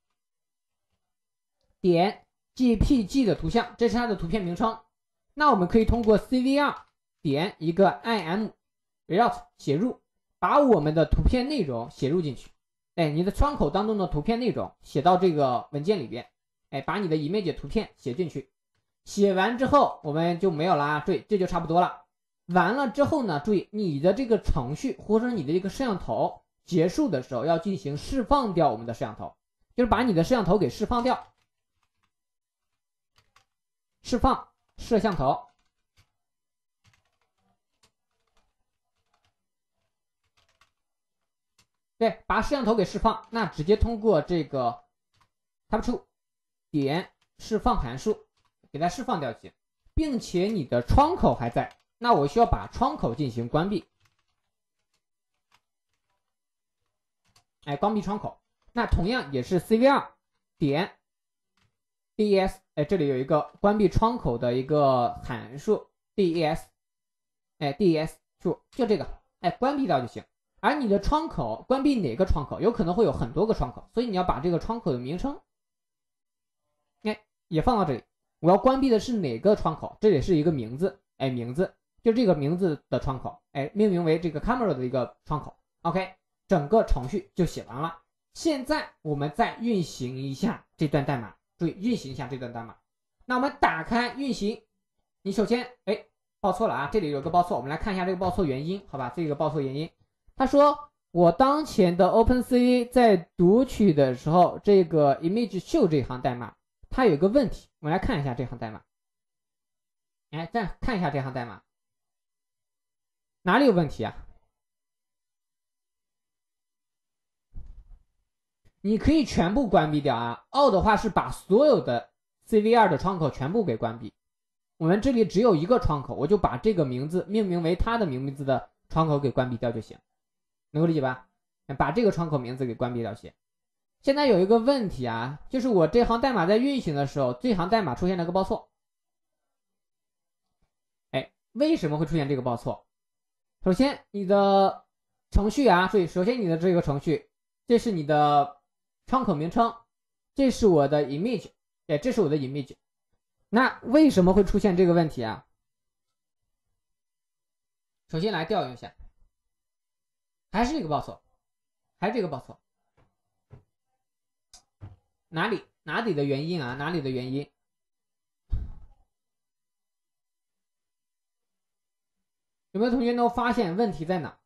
点 jpg 的图像，这是它的图片名称。那我们可以通过 C V R 点一个 im result 写入，把我们的图片内容写入进去。哎，你的窗口当中的图片内容写到这个文件里边，哎，把你的 image 图片写进去。写完之后我们就没有了啊，注意这就差不多了。完了之后呢，注意你的这个程序或者你的这个摄像头结束的时候要进行释放掉我们的摄像头，就是把你的摄像头给释放掉。释放摄像头，对，把摄像头给释放，那直接通过这个 tab 2点释放函数给它释放掉去，并且你的窗口还在，那我需要把窗口进行关闭，哎，关闭窗口。那同样也是 C V R 点 des， 哎，这里有一个关闭窗口的一个函数 des， 哎 des 就就这个，哎，关闭掉就行。而你的窗口关闭哪个窗口，有可能会有很多个窗口，所以你要把这个窗口的名称，哎，也放到这里。我要关闭的是哪个窗口？这里是一个名字，哎，名字就这个名字的窗口，哎，命名为这个 camera 的一个窗口。OK， 整个程序就写完了。现在我们再运行一下这段代码，注意运行一下这段代码。那我们打开运行，你首先，哎，报错了啊，这里有个报错，我们来看一下这个报错原因，好吧？这个报错原因，他说我当前的 OpenCV 在读取的时候，这个 image show 这行代码它有一个问题，我们来看一下这行代码。哎，再看一下这行代码，哪里有问题啊？你可以全部关闭掉啊。Alt 的话是把所有的 C V R 的窗口全部给关闭。我们这里只有一个窗口，我就把这个名字命名为它的名字的窗口给关闭掉就行，能够理解吧？把这个窗口名字给关闭掉就行。现在有一个问题啊，就是我这行代码在运行的时候，这行代码出现了个报错。哎，为什么会出现这个报错？首先你的程序啊，所以首先你的这个程序，这是你的窗口名称，这是我的 image， 哎，这是我的 image。那为什么会出现这个问题啊？首先来调用一下，还是这个报错，还是这个报错。哪里哪里的原因啊？哪里的原因？有没有同学能发现问题在哪？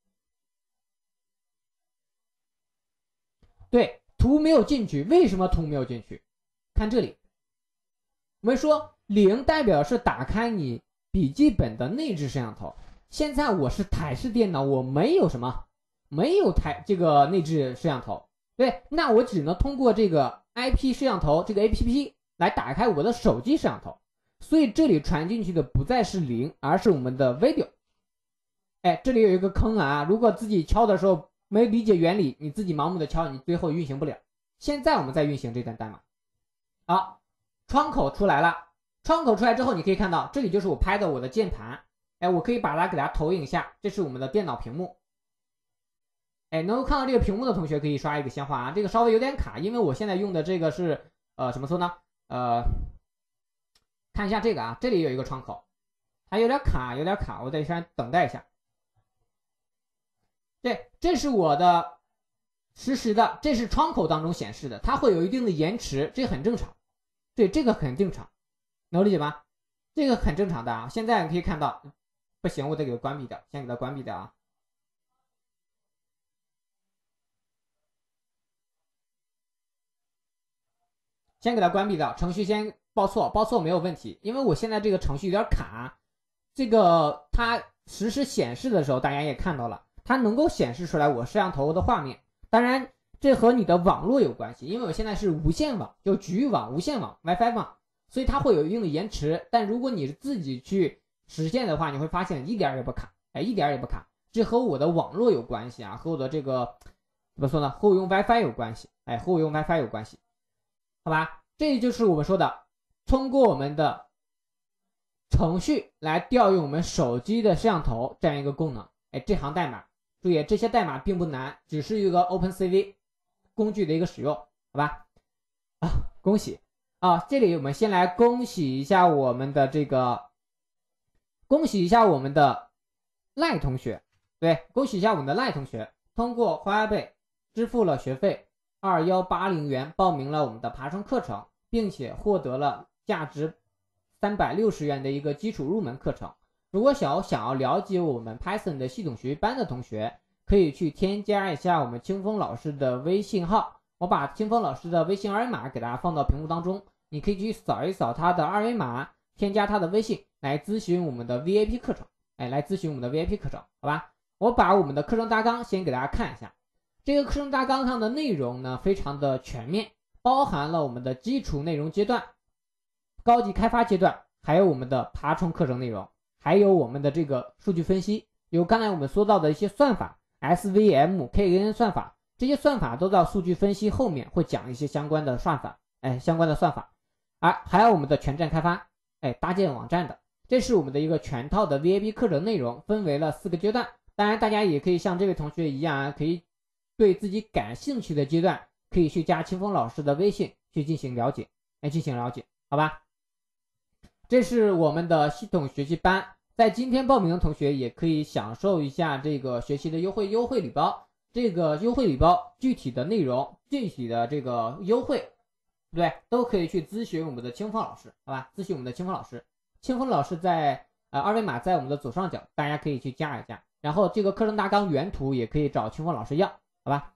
对，图没有进去，为什么图没有进去？看这里，我们说零代表是打开你笔记本的内置摄像头，现在我是台式电脑，我没有什么，没有台这个内置摄像头。对，那我只能通过这个 I P 摄像头这个 A P P 来打开我的手机摄像头，所以这里传进去的不再是零，而是我们的 video。 哎，这里有一个坑啊，如果自己敲的时候没理解原理，你自己盲目的敲，你最后运行不了。现在我们再运行这段代码。好，窗口出来了，窗口出来之后你可以看到这里就是我拍的我的键盘，哎，我可以把它给它投影一下，这是我们的电脑屏幕。哎，能够看到这个屏幕的同学可以刷一个鲜花啊，这个稍微有点卡，因为我现在用的这个是呃怎么说呢？呃，看一下这个啊，这里有一个窗口，还有点卡，有点卡，我得先等待一下。对，这是我的实时的，这是窗口当中显示的，它会有一定的延迟，这很正常。对，这个很正常，能理解吗？这个很正常的啊。现在你可以看到，不行，我得给它关闭掉，先给它关闭掉啊。先给它关闭掉，程序先报错，报错没有问题，因为我现在这个程序有点卡，这个它实时显示的时候，大家也看到了，它能够显示出来我摄像头的画面。当然，这和你的网络有关系，因为我现在是无线网，就局域网、无线网、WiFi 网，所以它会有一定的延迟。但如果你自己去实现的话，你会发现一点也不卡，哎，一点也不卡。这和我的网络有关系啊，和我的这个怎么说呢？和我用 WiFi 有关系，哎，和我用 WiFi 有关系。好吧，这就是我们说的通过我们的程序来调用我们手机的摄像头这样一个功能。 哎，这行代码，注意这些代码并不难，只是一个 OpenCV 工具的一个使用，好吧？啊，恭喜啊！这里我们先来恭喜一下我们的这个，恭喜一下我们的赖同学，对，恭喜一下我们的赖同学，通过花呗支付了学费二一八零元，报名了我们的爬虫课程，并且获得了价值三百六十元的一个基础入门课程。如果想要想要了解我们 Python 的系统学习班的同学，可以去添加一下我们清风老师的微信号，我把清风老师的微信二维码给大家放到屏幕当中，你可以去扫一扫他的二维码，添加他的微信来咨询我们的 V I P 课程，哎，来咨询我们的 V I P 课程，好吧？我把我们的课程大纲先给大家看一下，这个课程大纲上的内容呢非常的全面，包含了我们的基础内容阶段、高级开发阶段，还有我们的爬虫课程内容，还有我们的这个数据分析，有刚才我们说到的一些算法 S V M、K N N 算法，这些算法都到数据分析后面会讲一些相关的算法，哎，相关的算法，而、啊、还有我们的全站开发，哎，搭建网站的，这是我们的一个全套的 V I P 课程内容，分为了四个阶段。当然，大家也可以像这位同学一样啊，可以对自己感兴趣的阶段，可以去加清风老师的微信去进行了解，来进行了解，好吧？这是我们的系统学习班，在今天报名的同学也可以享受一下这个学习的优惠优惠礼包。这个优惠礼包具体的内容、具体的这个优惠，对，都可以去咨询我们的清风老师，好吧？咨询我们的清风老师，清风老师在呃二维码在我们的左上角，大家可以去加一加。然后这个课程大纲原图也可以找清风老师要，好吧？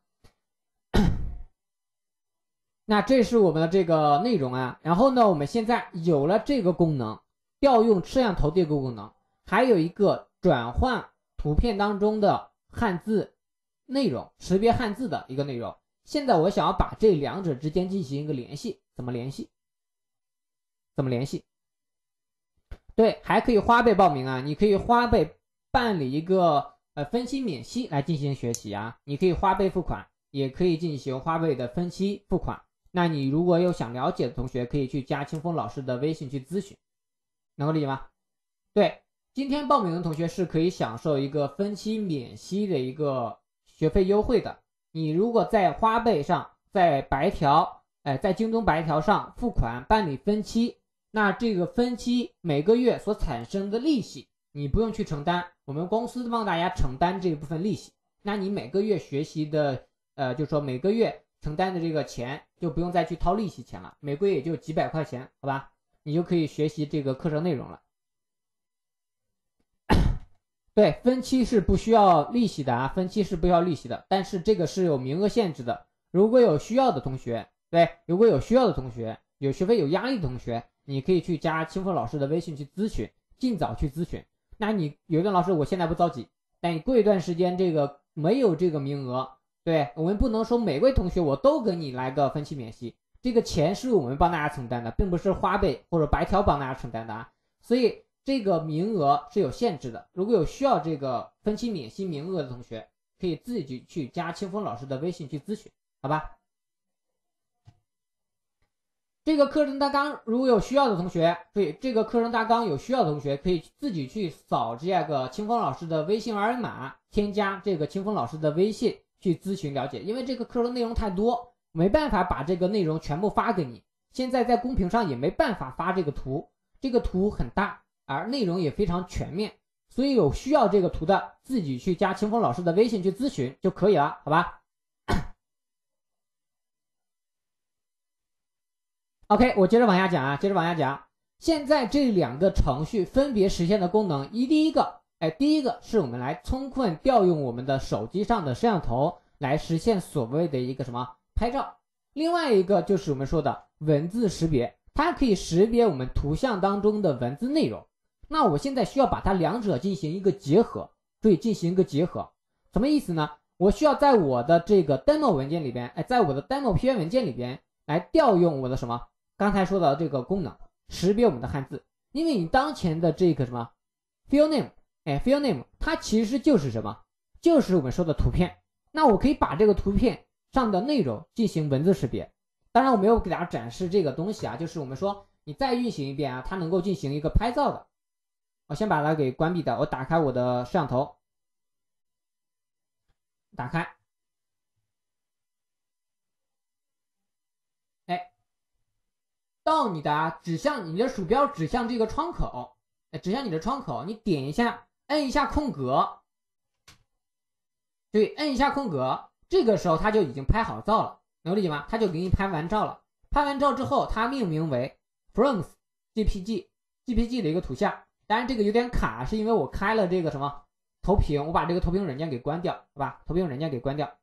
那这是我们的这个内容啊。然后呢，我们现在有了这个功能，调用摄像头这个功能，还有一个转换图片当中的汉字内容，识别汉字的一个内容。现在我想要把这两者之间进行一个联系，怎么联系？怎么联系？对，还可以花呗报名啊，你可以花呗办理一个呃分期免息来进行学习啊，你可以花呗付款，也可以进行花呗的分期付款。那你如果有想了解的同学，可以去加清风老师的微信去咨询，能够理解吗？对，今天报名的同学是可以享受一个分期免息的一个学费优惠的。你如果在花呗上，在白条，哎，在京东白条上付款办理分期，那这个分期每个月所产生的利息，你不用去承担，我们公司帮大家承担这部分利息。那你每个月学习的，呃，就是说每个月承担的这个钱就不用再去掏利息钱了，每个月也就几百块钱，好吧？你就可以学习这个课程内容了。对，分期是不需要利息的啊，分期是不需要利息的，但是这个是有名额限制的。如果有需要的同学，对，如果有需要的同学，有学费有压力的同学，你可以去加清风老师的微信去咨询，尽早去咨询。那你有的老师我现在不着急，但你过一段时间这个没有这个名额，对，我们不能说每位同学我都给你来个分期免息，这个钱是我们帮大家承担的，并不是花呗或者白条帮大家承担的啊，所以这个名额是有限制的。如果有需要这个分期免息名额的同学，可以自己去加清风老师的微信去咨询，好吧？这个课程大纲如果有需要的同学，对这个课程大纲有需要的同学可以自己去扫这个清风老师的微信二维码，添加这个清风老师的微信去咨询了解。因为这个课程内容太多，没办法把这个内容全部发给你，现在在公屏上也没办法发这个图，这个图很大，而内容也非常全面，所以有需要这个图的自己去加清风老师的微信去咨询就可以了，好吧？ OK， 我接着往下讲啊，接着往下讲。现在这两个程序分别实现的功能，一第一个，哎，第一个是我们来充分调用我们的手机上的摄像头来实现所谓的一个什么拍照，另外一个就是我们说的文字识别，它可以识别我们图像当中的文字内容。那我现在需要把它两者进行一个结合，注意进行一个结合，什么意思呢？我需要在我的这个 demo 文件里边，哎，在我的 demo 批文件里边来调用我的什么？刚才说的这个功能，识别我们的汉字，因为你当前的这个什么 field name， 哎 field name 它其实就是什么？就是我们说的图片。那我可以把这个图片上的内容进行文字识别。当然我没有给大家展示这个东西啊，就是我们说你再运行一遍啊，它能够进行一个拍照的。我先把它给关闭的，我打开我的摄像头。 打开，哎，到你的指向你的鼠标指向这个窗口，哎，指向你的窗口，你点一下，摁一下空格，对，摁一下空格，这个时候它就已经拍好照了，能理解吗？它就给你拍完照了。拍完照之后，它命名为 Frames J P G J P G 的一个图像。当然这个有点卡，是因为我开了这个什么投屏，我把这个投屏软件给关掉，好吧？投屏软件给关掉。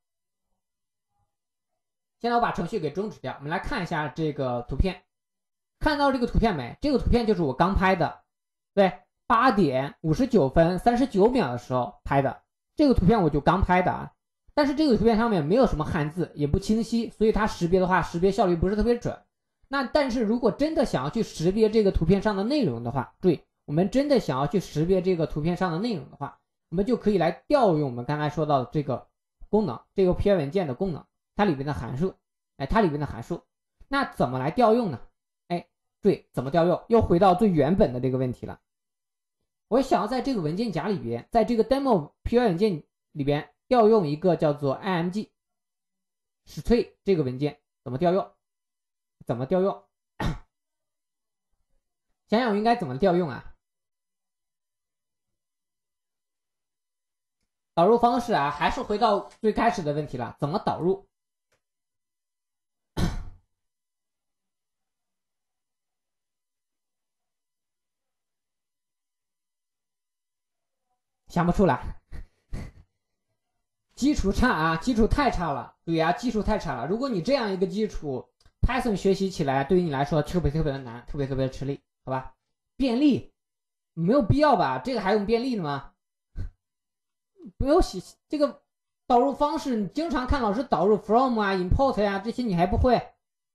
现在我把程序给终止掉，我们来看一下这个图片。看到这个图片没？这个图片就是我刚拍的，对，八点五十九分三十九秒的时候拍的。这个图片我就刚拍的啊，但是这个图片上面没有什么汉字，也不清晰，所以它识别的话，识别效率不是特别准。那但是如果真的想要去识别这个图片上的内容的话，注意，我们真的想要去识别这个图片上的内容的话，我们就可以来调用我们刚才说到的这个功能，这个 P I 文件的功能，它里边的函数，哎，它里边的函数，那怎么来调用呢？哎，注意怎么调用，又回到最原本的这个问题了。我想要在这个文件夹里边，在这个 demo P I 文件里边调用一个叫做 img string 这个文件，怎么调用？怎么调用？想想我应该怎么调用啊？导入方式啊，还是回到最开始的问题了，怎么导入？想不出来，基础差啊，基础太差了。对呀、啊，基础太差了。如果你这样一个基础 ，Python 学习起来对于你来说特别特别的难，特别特别的吃力，好吧？便利没有必要吧？这个还用便利的吗？不用写这个导入方式，你经常看老师导入 from 啊、import 呀、啊、这些，你还不会？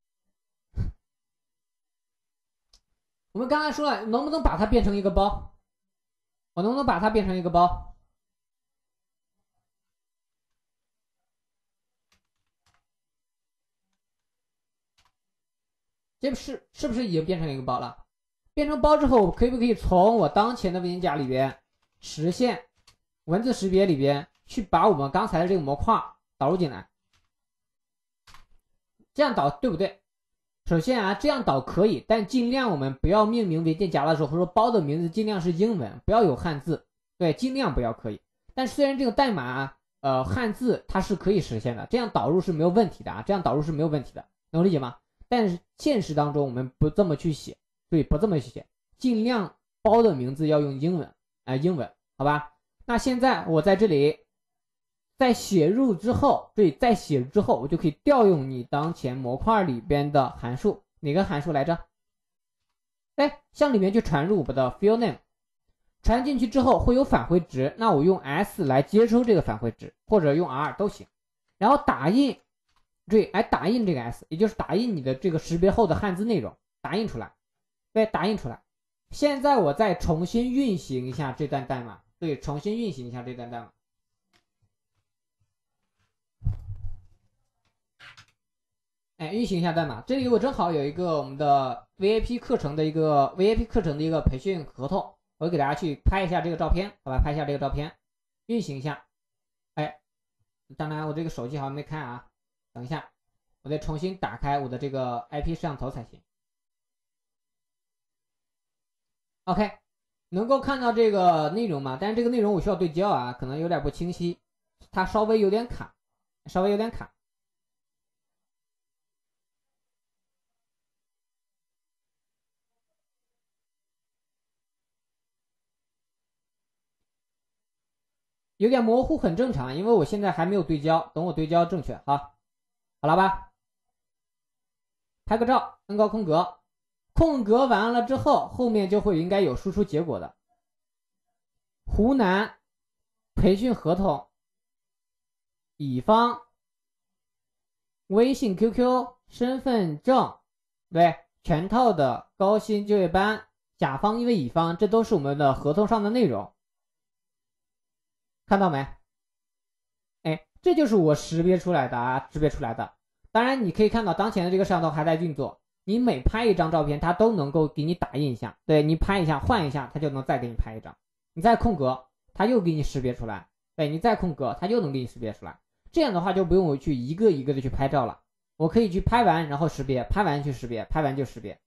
我们刚才说了，能不能把它变成一个包？我能不能把它变成一个包？这是是不是已经变成一个包了？变成包之后，可不可以从我当前的文件夹里边实现文字识别里边去把我们刚才的这个模块导入进来？这样导对不对？首先啊，这样导可以，但尽量我们不要命名文件夹的时候，或者说包的名字尽量是英文，不要有汉字，对，尽量不要可以。但虽然这个代码啊，呃汉字它是可以实现的，这样导入是没有问题的啊，这样导入是没有问题的，能理解吗？但是现实当中我们不这么去写，对，不这么去写，尽量包的名字要用英文，啊、呃，英文，好吧？那现在我在这里在写入之后，对，在写入之后，我就可以调用你当前模块里边的函数，哪个函数来着？哎，向里面去传入我们的 field name， 传进去之后会有返回值，那我用 s 来接收这个返回值，或者用 r 都行，然后打印。对，来打印这个 s， 也就是打印你的这个识别后的汉字内容，打印出来，对，打印出来。现在我再重新运行一下这段代码，对，重新运行一下这段代码。哎，运行一下代码。这里我正好有一个我们的 V I P 课程的一个 V I P 课程的一个培训合同，我给大家去拍一下这个照片，好吧？拍一下这个照片，运行一下。哎，当然我这个手机好像没开啊。等一下，我再重新打开我的这个 I P 摄像头才行。OK， 能够看到这个内容吗？但是这个内容我需要对焦啊，可能有点不清晰，它稍微有点卡，稍微有点卡。有点模糊很正常，因为我现在还没有对焦，等我对焦正确哈。好了吧，拍个照，摁高空格，空格完了之后，后面就会应该有输出结果的。湖南培训合同，乙方微信 Q Q 身份证，对，全套的高薪就业班，甲方因为乙方，这都是我们的合同上的内容，看到没？哎，这就是我识别出来的啊，识别出来的。当然你可以看到当前的这个摄像头还在运作，你每拍一张照片它都能够给你打印一下，对，你拍一下换一下它就能再给你拍一张，你再空格它又给你识别出来，对，你再空格它又能给你识别出来， 这样的话就不用我去一个一个的去拍照了，我可以去拍完然后识别，拍完去识别，拍完就识别。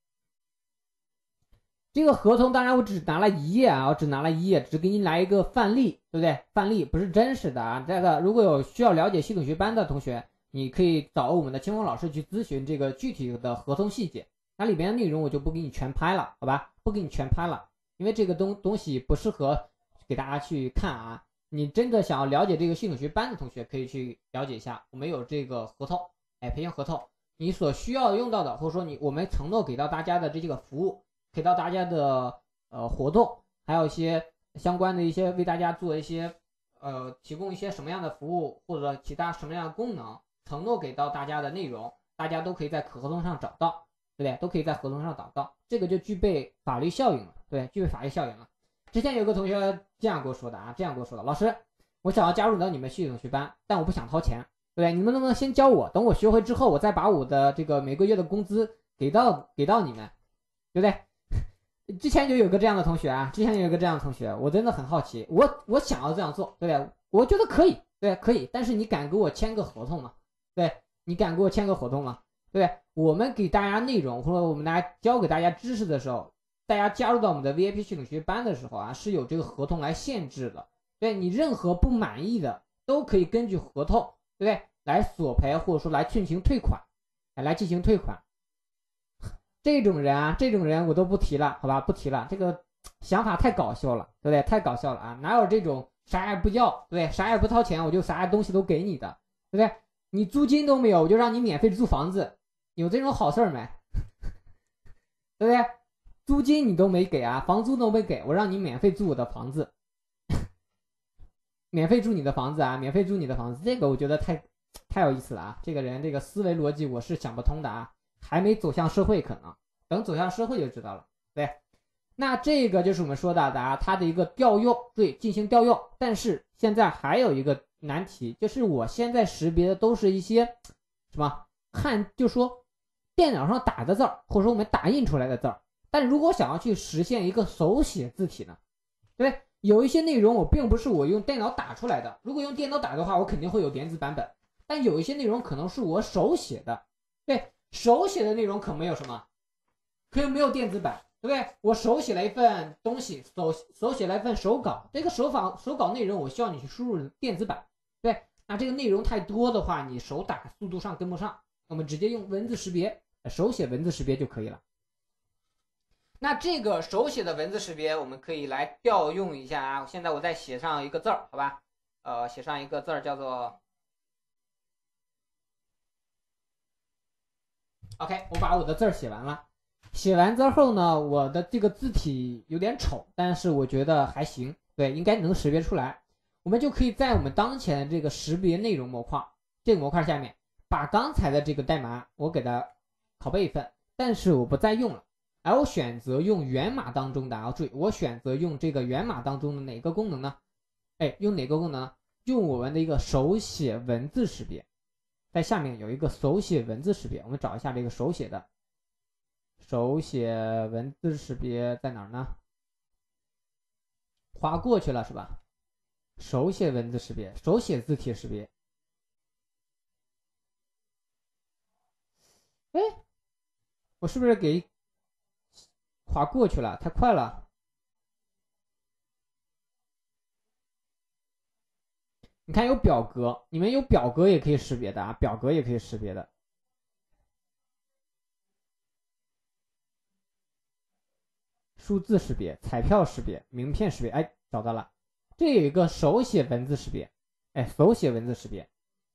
这个合同当然我只拿了一页啊，我只拿了一页，只给你来一个范例，对不对？范例不是真实的啊。这个如果有需要了解系统学班的同学，你可以找我们的清风老师去咨询这个具体的合同细节，那里边的内容我就不给你全拍了，好吧？不给你全拍了，因为这个东东西不适合给大家去看啊。你真的想要了解这个系统学班的同学，可以去了解一下，我们有这个合同，哎，培训合同，你所需要用到的，或者说你我们承诺给到大家的这个服务，给到大家的呃活动，还有一些相关的一些为大家做一些呃提供一些什么样的服务或者其他什么样的功能，承诺给到大家的内容，大家都可以在合同上找到，对不对？都可以在合同上找到，这个就具备法律效应了，对，具备法律效应了。之前有个同学这样跟我说的啊，这样跟我说的，老师，我想要加入到你们系统学班，但我不想掏钱，对不对？你们能不能先教我，等我学会之后，我再把我的这个每个月的工资给到给到你们，对不对？之前就有个这样的同学啊，之前有个这样的同学，我真的很好奇，我我想要这样做，对不对？我觉得可以，对，可以，但是你敢给我签个合同吗？对，你敢给我签个合同吗？对不对？我们给大家内容或者我们大家教给大家知识的时候，大家加入到我们的 V I P 系统学班的时候啊，是有这个合同来限制的。对，你任何不满意的都可以根据合同，对不对？来索赔或者说来进行退款，来进行退款。这种人啊，这种人我都不提了，好吧，不提了。这个想法太搞笑了，对不对？太搞笑了啊！哪有这种啥也不要，对不对？啥也不掏钱，我就啥东西都给你的，对不对？你租金都没有，我就让你免费租房子，有这种好事没？对不对？租金你都没给啊，房租都没给，我让你免费租我的房子，免费住你的房子啊，免费住你的房子，这个我觉得太太有意思了啊！这个人这个思维逻辑我是想不通的啊，还没走向社会，可能等走向社会就知道了。对，那这个就是我们说的啊，它的一个调用，对，进行调用。但是现在还有一个难题，就是我现在识别的都是一些什么汉，就说电脑上打的字儿，或者说我们打印出来的字儿。但如果想要去实现一个手写字体呢，对不对？有一些内容我并不是我用电脑打出来的，如果用电脑打的话，我肯定会有电子版本。但有一些内容可能是我手写的，对，手写的内容可没有什么，可以没有电子版，对不对？我手写了一份东西，手手写了一份手稿，这个手稿手稿内容我需要你去输入电子版，对，那这个内容太多的话，你手打速度上跟不上，我们直接用文字识别，手写文字识别就可以了。那这个手写的文字识别，我们可以来调用一下啊。现在我再写上一个字儿，好吧？呃，写上一个字儿叫做 OK， 我把我的字儿写完了。写完之后呢，我的这个字体有点丑，但是我觉得还行，对，应该能识别出来。我们就可以在我们当前的这个识别内容模块，这个模块下面，把刚才的这个代码我给它拷贝一份，但是我不再用了。而我选择用源码当中的，要注意，我选择用这个源码当中的哪个功能呢？哎，用哪个功能呢？用我们的一个手写文字识别，在下面有一个手写文字识别，我们找一下这个手写的手写文字识别在哪儿呢？划过去了是吧？手写文字识别，手写字体识别。哎，我是不是给划过去了？太快了。你看有表格，你们有表格也可以识别的啊，表格也可以识别的。数字识别、彩票识别、名片识别，哎，找到了。这有一个手写文字识别，哎，手写文字识别。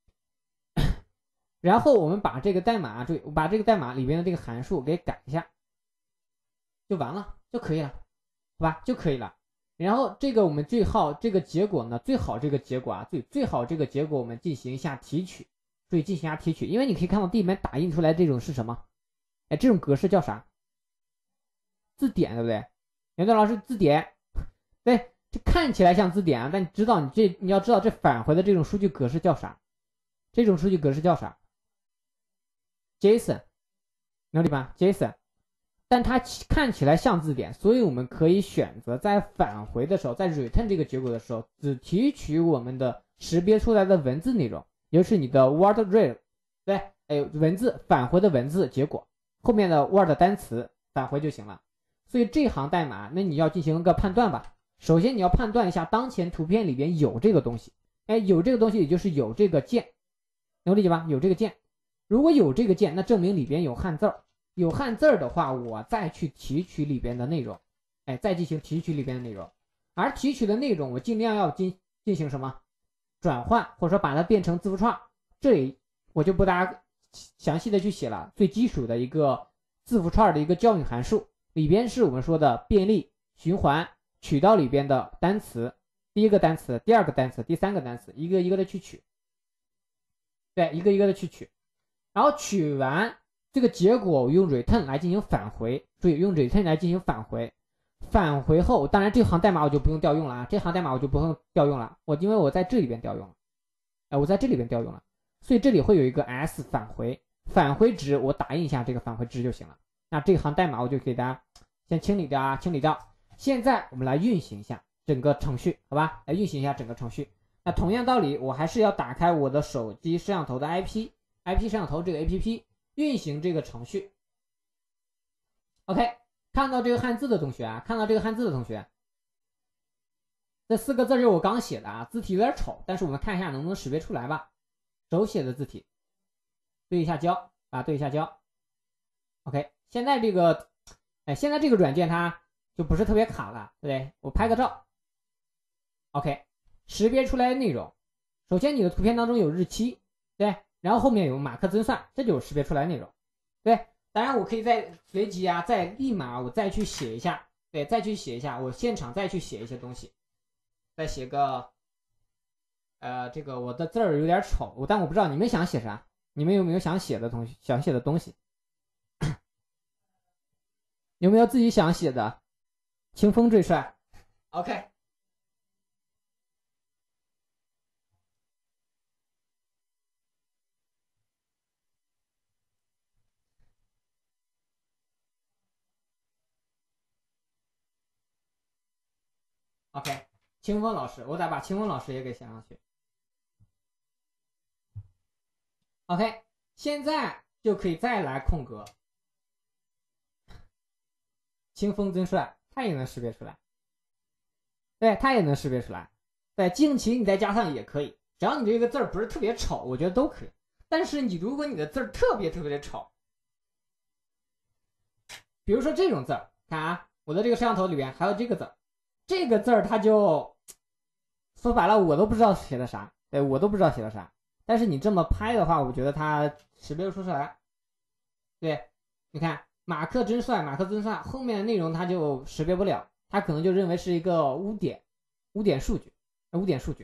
然后我们把这个代码，注意，把这个代码里边的这个函数给改一下，就完了，就可以了，好吧，就可以了。然后这个我们最好这个结果呢，最好这个结果啊，最最好这个结果我们进行一下提取，注意进行一下提取，因为你可以看到地面打印出来这种是什么？哎，这种格式叫啥？字典，对不对？袁段老师，字典，对，这看起来像字典啊，但你知道你这你要知道这返回的这种数据格式叫啥？这种数据格式叫啥 ？JSON， 能理解吧 ？JSON。但它看起来像字典，所以我们可以选择在返回的时候，在 return 这个结果的时候，只提取我们的识别出来的文字内容， 也就是你的 word read， 对，哎，文字返回的文字结果后面的 word 单词返回就行了。所以这行代码，那你要进行一个判断吧。首先你要判断一下当前图片里边有这个东西，哎，有这个东西也就是有这个键，能理解吧？有这个键，如果有这个键，那证明里边有汉字儿。有汉字儿的话，我再去提取里边的内容，哎，再进行提取里边的内容。而提取的内容，我尽量要进进行什么转换，或者说把它变成字符串。这里我就不大家详细的去写了，最基础的一个字符串的一个教育函数，里边是我们说的便利循环取到里边的单词，第一个单词，第二个单词，第三个单词，一个一个的去取，对，一个一个的去取，然后取完这个结果我用 return 来进行返回，注意用 return 来进行返回。返回后，当然这行代码我就不用调用了啊，这行代码我就不用调用了，我因为我在这里边调用了，哎，我在这里边调用了，所以这里会有一个 s 返回，返回值我打印一下这个返回值就行了。那这行代码我就给大家先清理掉啊，清理掉。现在我们来运行一下整个程序，好吧？来运行一下整个程序。那同样道理，我还是要打开我的手机摄像头的 I P，I P 摄像头这个 A P P 运行这个程序。OK。看到这个汉字的同学啊，看到这个汉字的同学，这四个字是我刚写的啊，字体有点丑，但是我们看一下能不能识别出来吧。手写的字体，对一下焦啊，对一下焦。OK， 现在这个，哎，现在这个软件它就不是特别卡了，对不对？我拍个照 ，OK， 识别出来的内容，首先你的图片当中有日期，对，然后后面有马克增算，这就是识别出来的内容，对。当然我可以再随即啊，再立马我再去写一下，对，再去写一下，我现场再去写一些东西，再写个，呃，这个我的字儿有点丑，但我不知道你们想写啥，你们有没有想写的东西，想写的东西，有没有自己想写的？清风最帅 ，OK。OK， 清风老师，我得把清风老师也给写上去。OK， 现在就可以再来空格。清风真帅，他也能识别出来。对，他也能识别出来。对，近期你再加上也可以，只要你这个字儿不是特别丑，我觉得都可以。但是你如果你的字儿特别特别的丑，比如说这种字儿，看啊，我的这个摄像头里边还有这个字儿。这个字儿它就说白了我都不知道写的啥，对，我都不知道写的啥。但是你这么拍的话，我觉得它识别出来。对，你看马克真帅，马克真帅，后面的内容它就识别不了，它可能就认为是一个污点，污点数据，污点数据。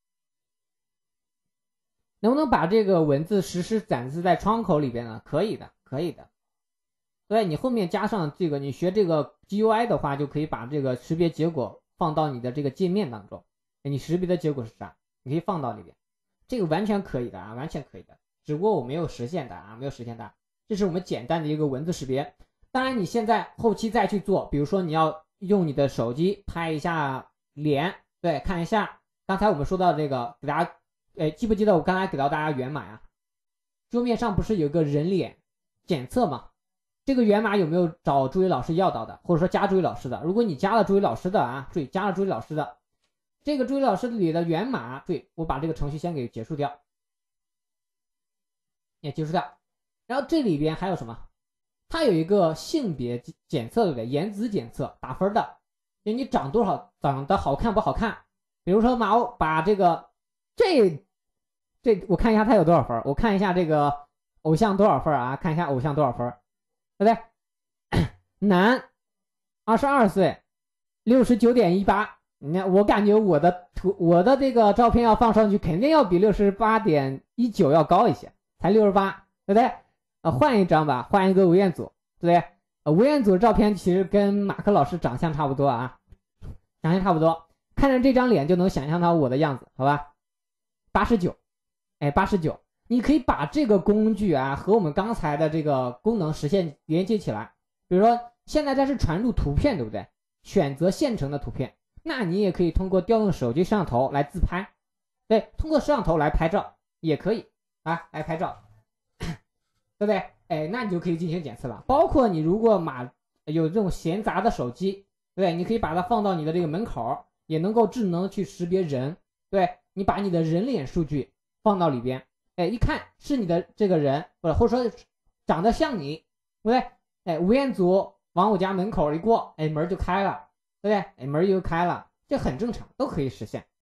能不能把这个文字实时展示在窗口里边呢？可以的，可以的。对，你后面加上这个，你学这个 G U I 的话，就可以把这个识别结果放到你的这个界面当中。你识别的结果是啥？你可以放到里边，这个完全可以的啊，完全可以的。只不过我没有实现的啊，没有实现的。这是我们简单的一个文字识别。当然，你现在后期再去做，比如说你要用你的手机拍一下脸，对，看一下刚才我们说到这个，给大家，哎，记不记得我刚才给到大家源码呀？桌面上不是有个人脸检测吗？这个源码有没有找朱宇老师要到的，或者说加朱宇老师的？如果你加了朱宇老师的啊，注意加了朱宇老师的，这个朱宇老师里的源码，对，我把这个程序先给结束掉，也结束掉。然后这里边还有什么？它有一个性别检测，对不对？颜值检测打分的，就你长多少，长得好看不好看？比如说把把这个这这我看一下他有多少分，我看一下这个偶像多少分啊？看一下偶像多少分。对不对？男，二十二岁，六十九点一八。你看，我感觉我的图，我的这个照片要放上去，肯定要比六十八点一九要高一些，才六十八，对不对？呃，换一张吧，换一个吴彦祖，对不对？呃，吴彦祖的照片其实跟马克老师长相差不多啊，长相差不多，看着这张脸就能想象到我的样子，好吧？八十九，哎，八十九。你可以把这个工具啊和我们刚才的这个功能实现连接起来。比如说现在它是传入图片，对不对？选择现成的图片，那你也可以通过调用手机摄像头来自拍，对，通过摄像头来拍照， 也可以啊，来拍照，对不对？哎，那你就可以进行检测了。包括你如果马有这种闲杂的手机，对不对？你可以把它放到你的这个门口，也能够智能的去识别人，对，你把你的人脸数据放到里边，哎，一看是你的这个人，或者或者说长得像你，对不对？哎，吴彦祖往我家门口一过，哎，门就开了，对不对？哎，门又开了，这很正常，都可以实现。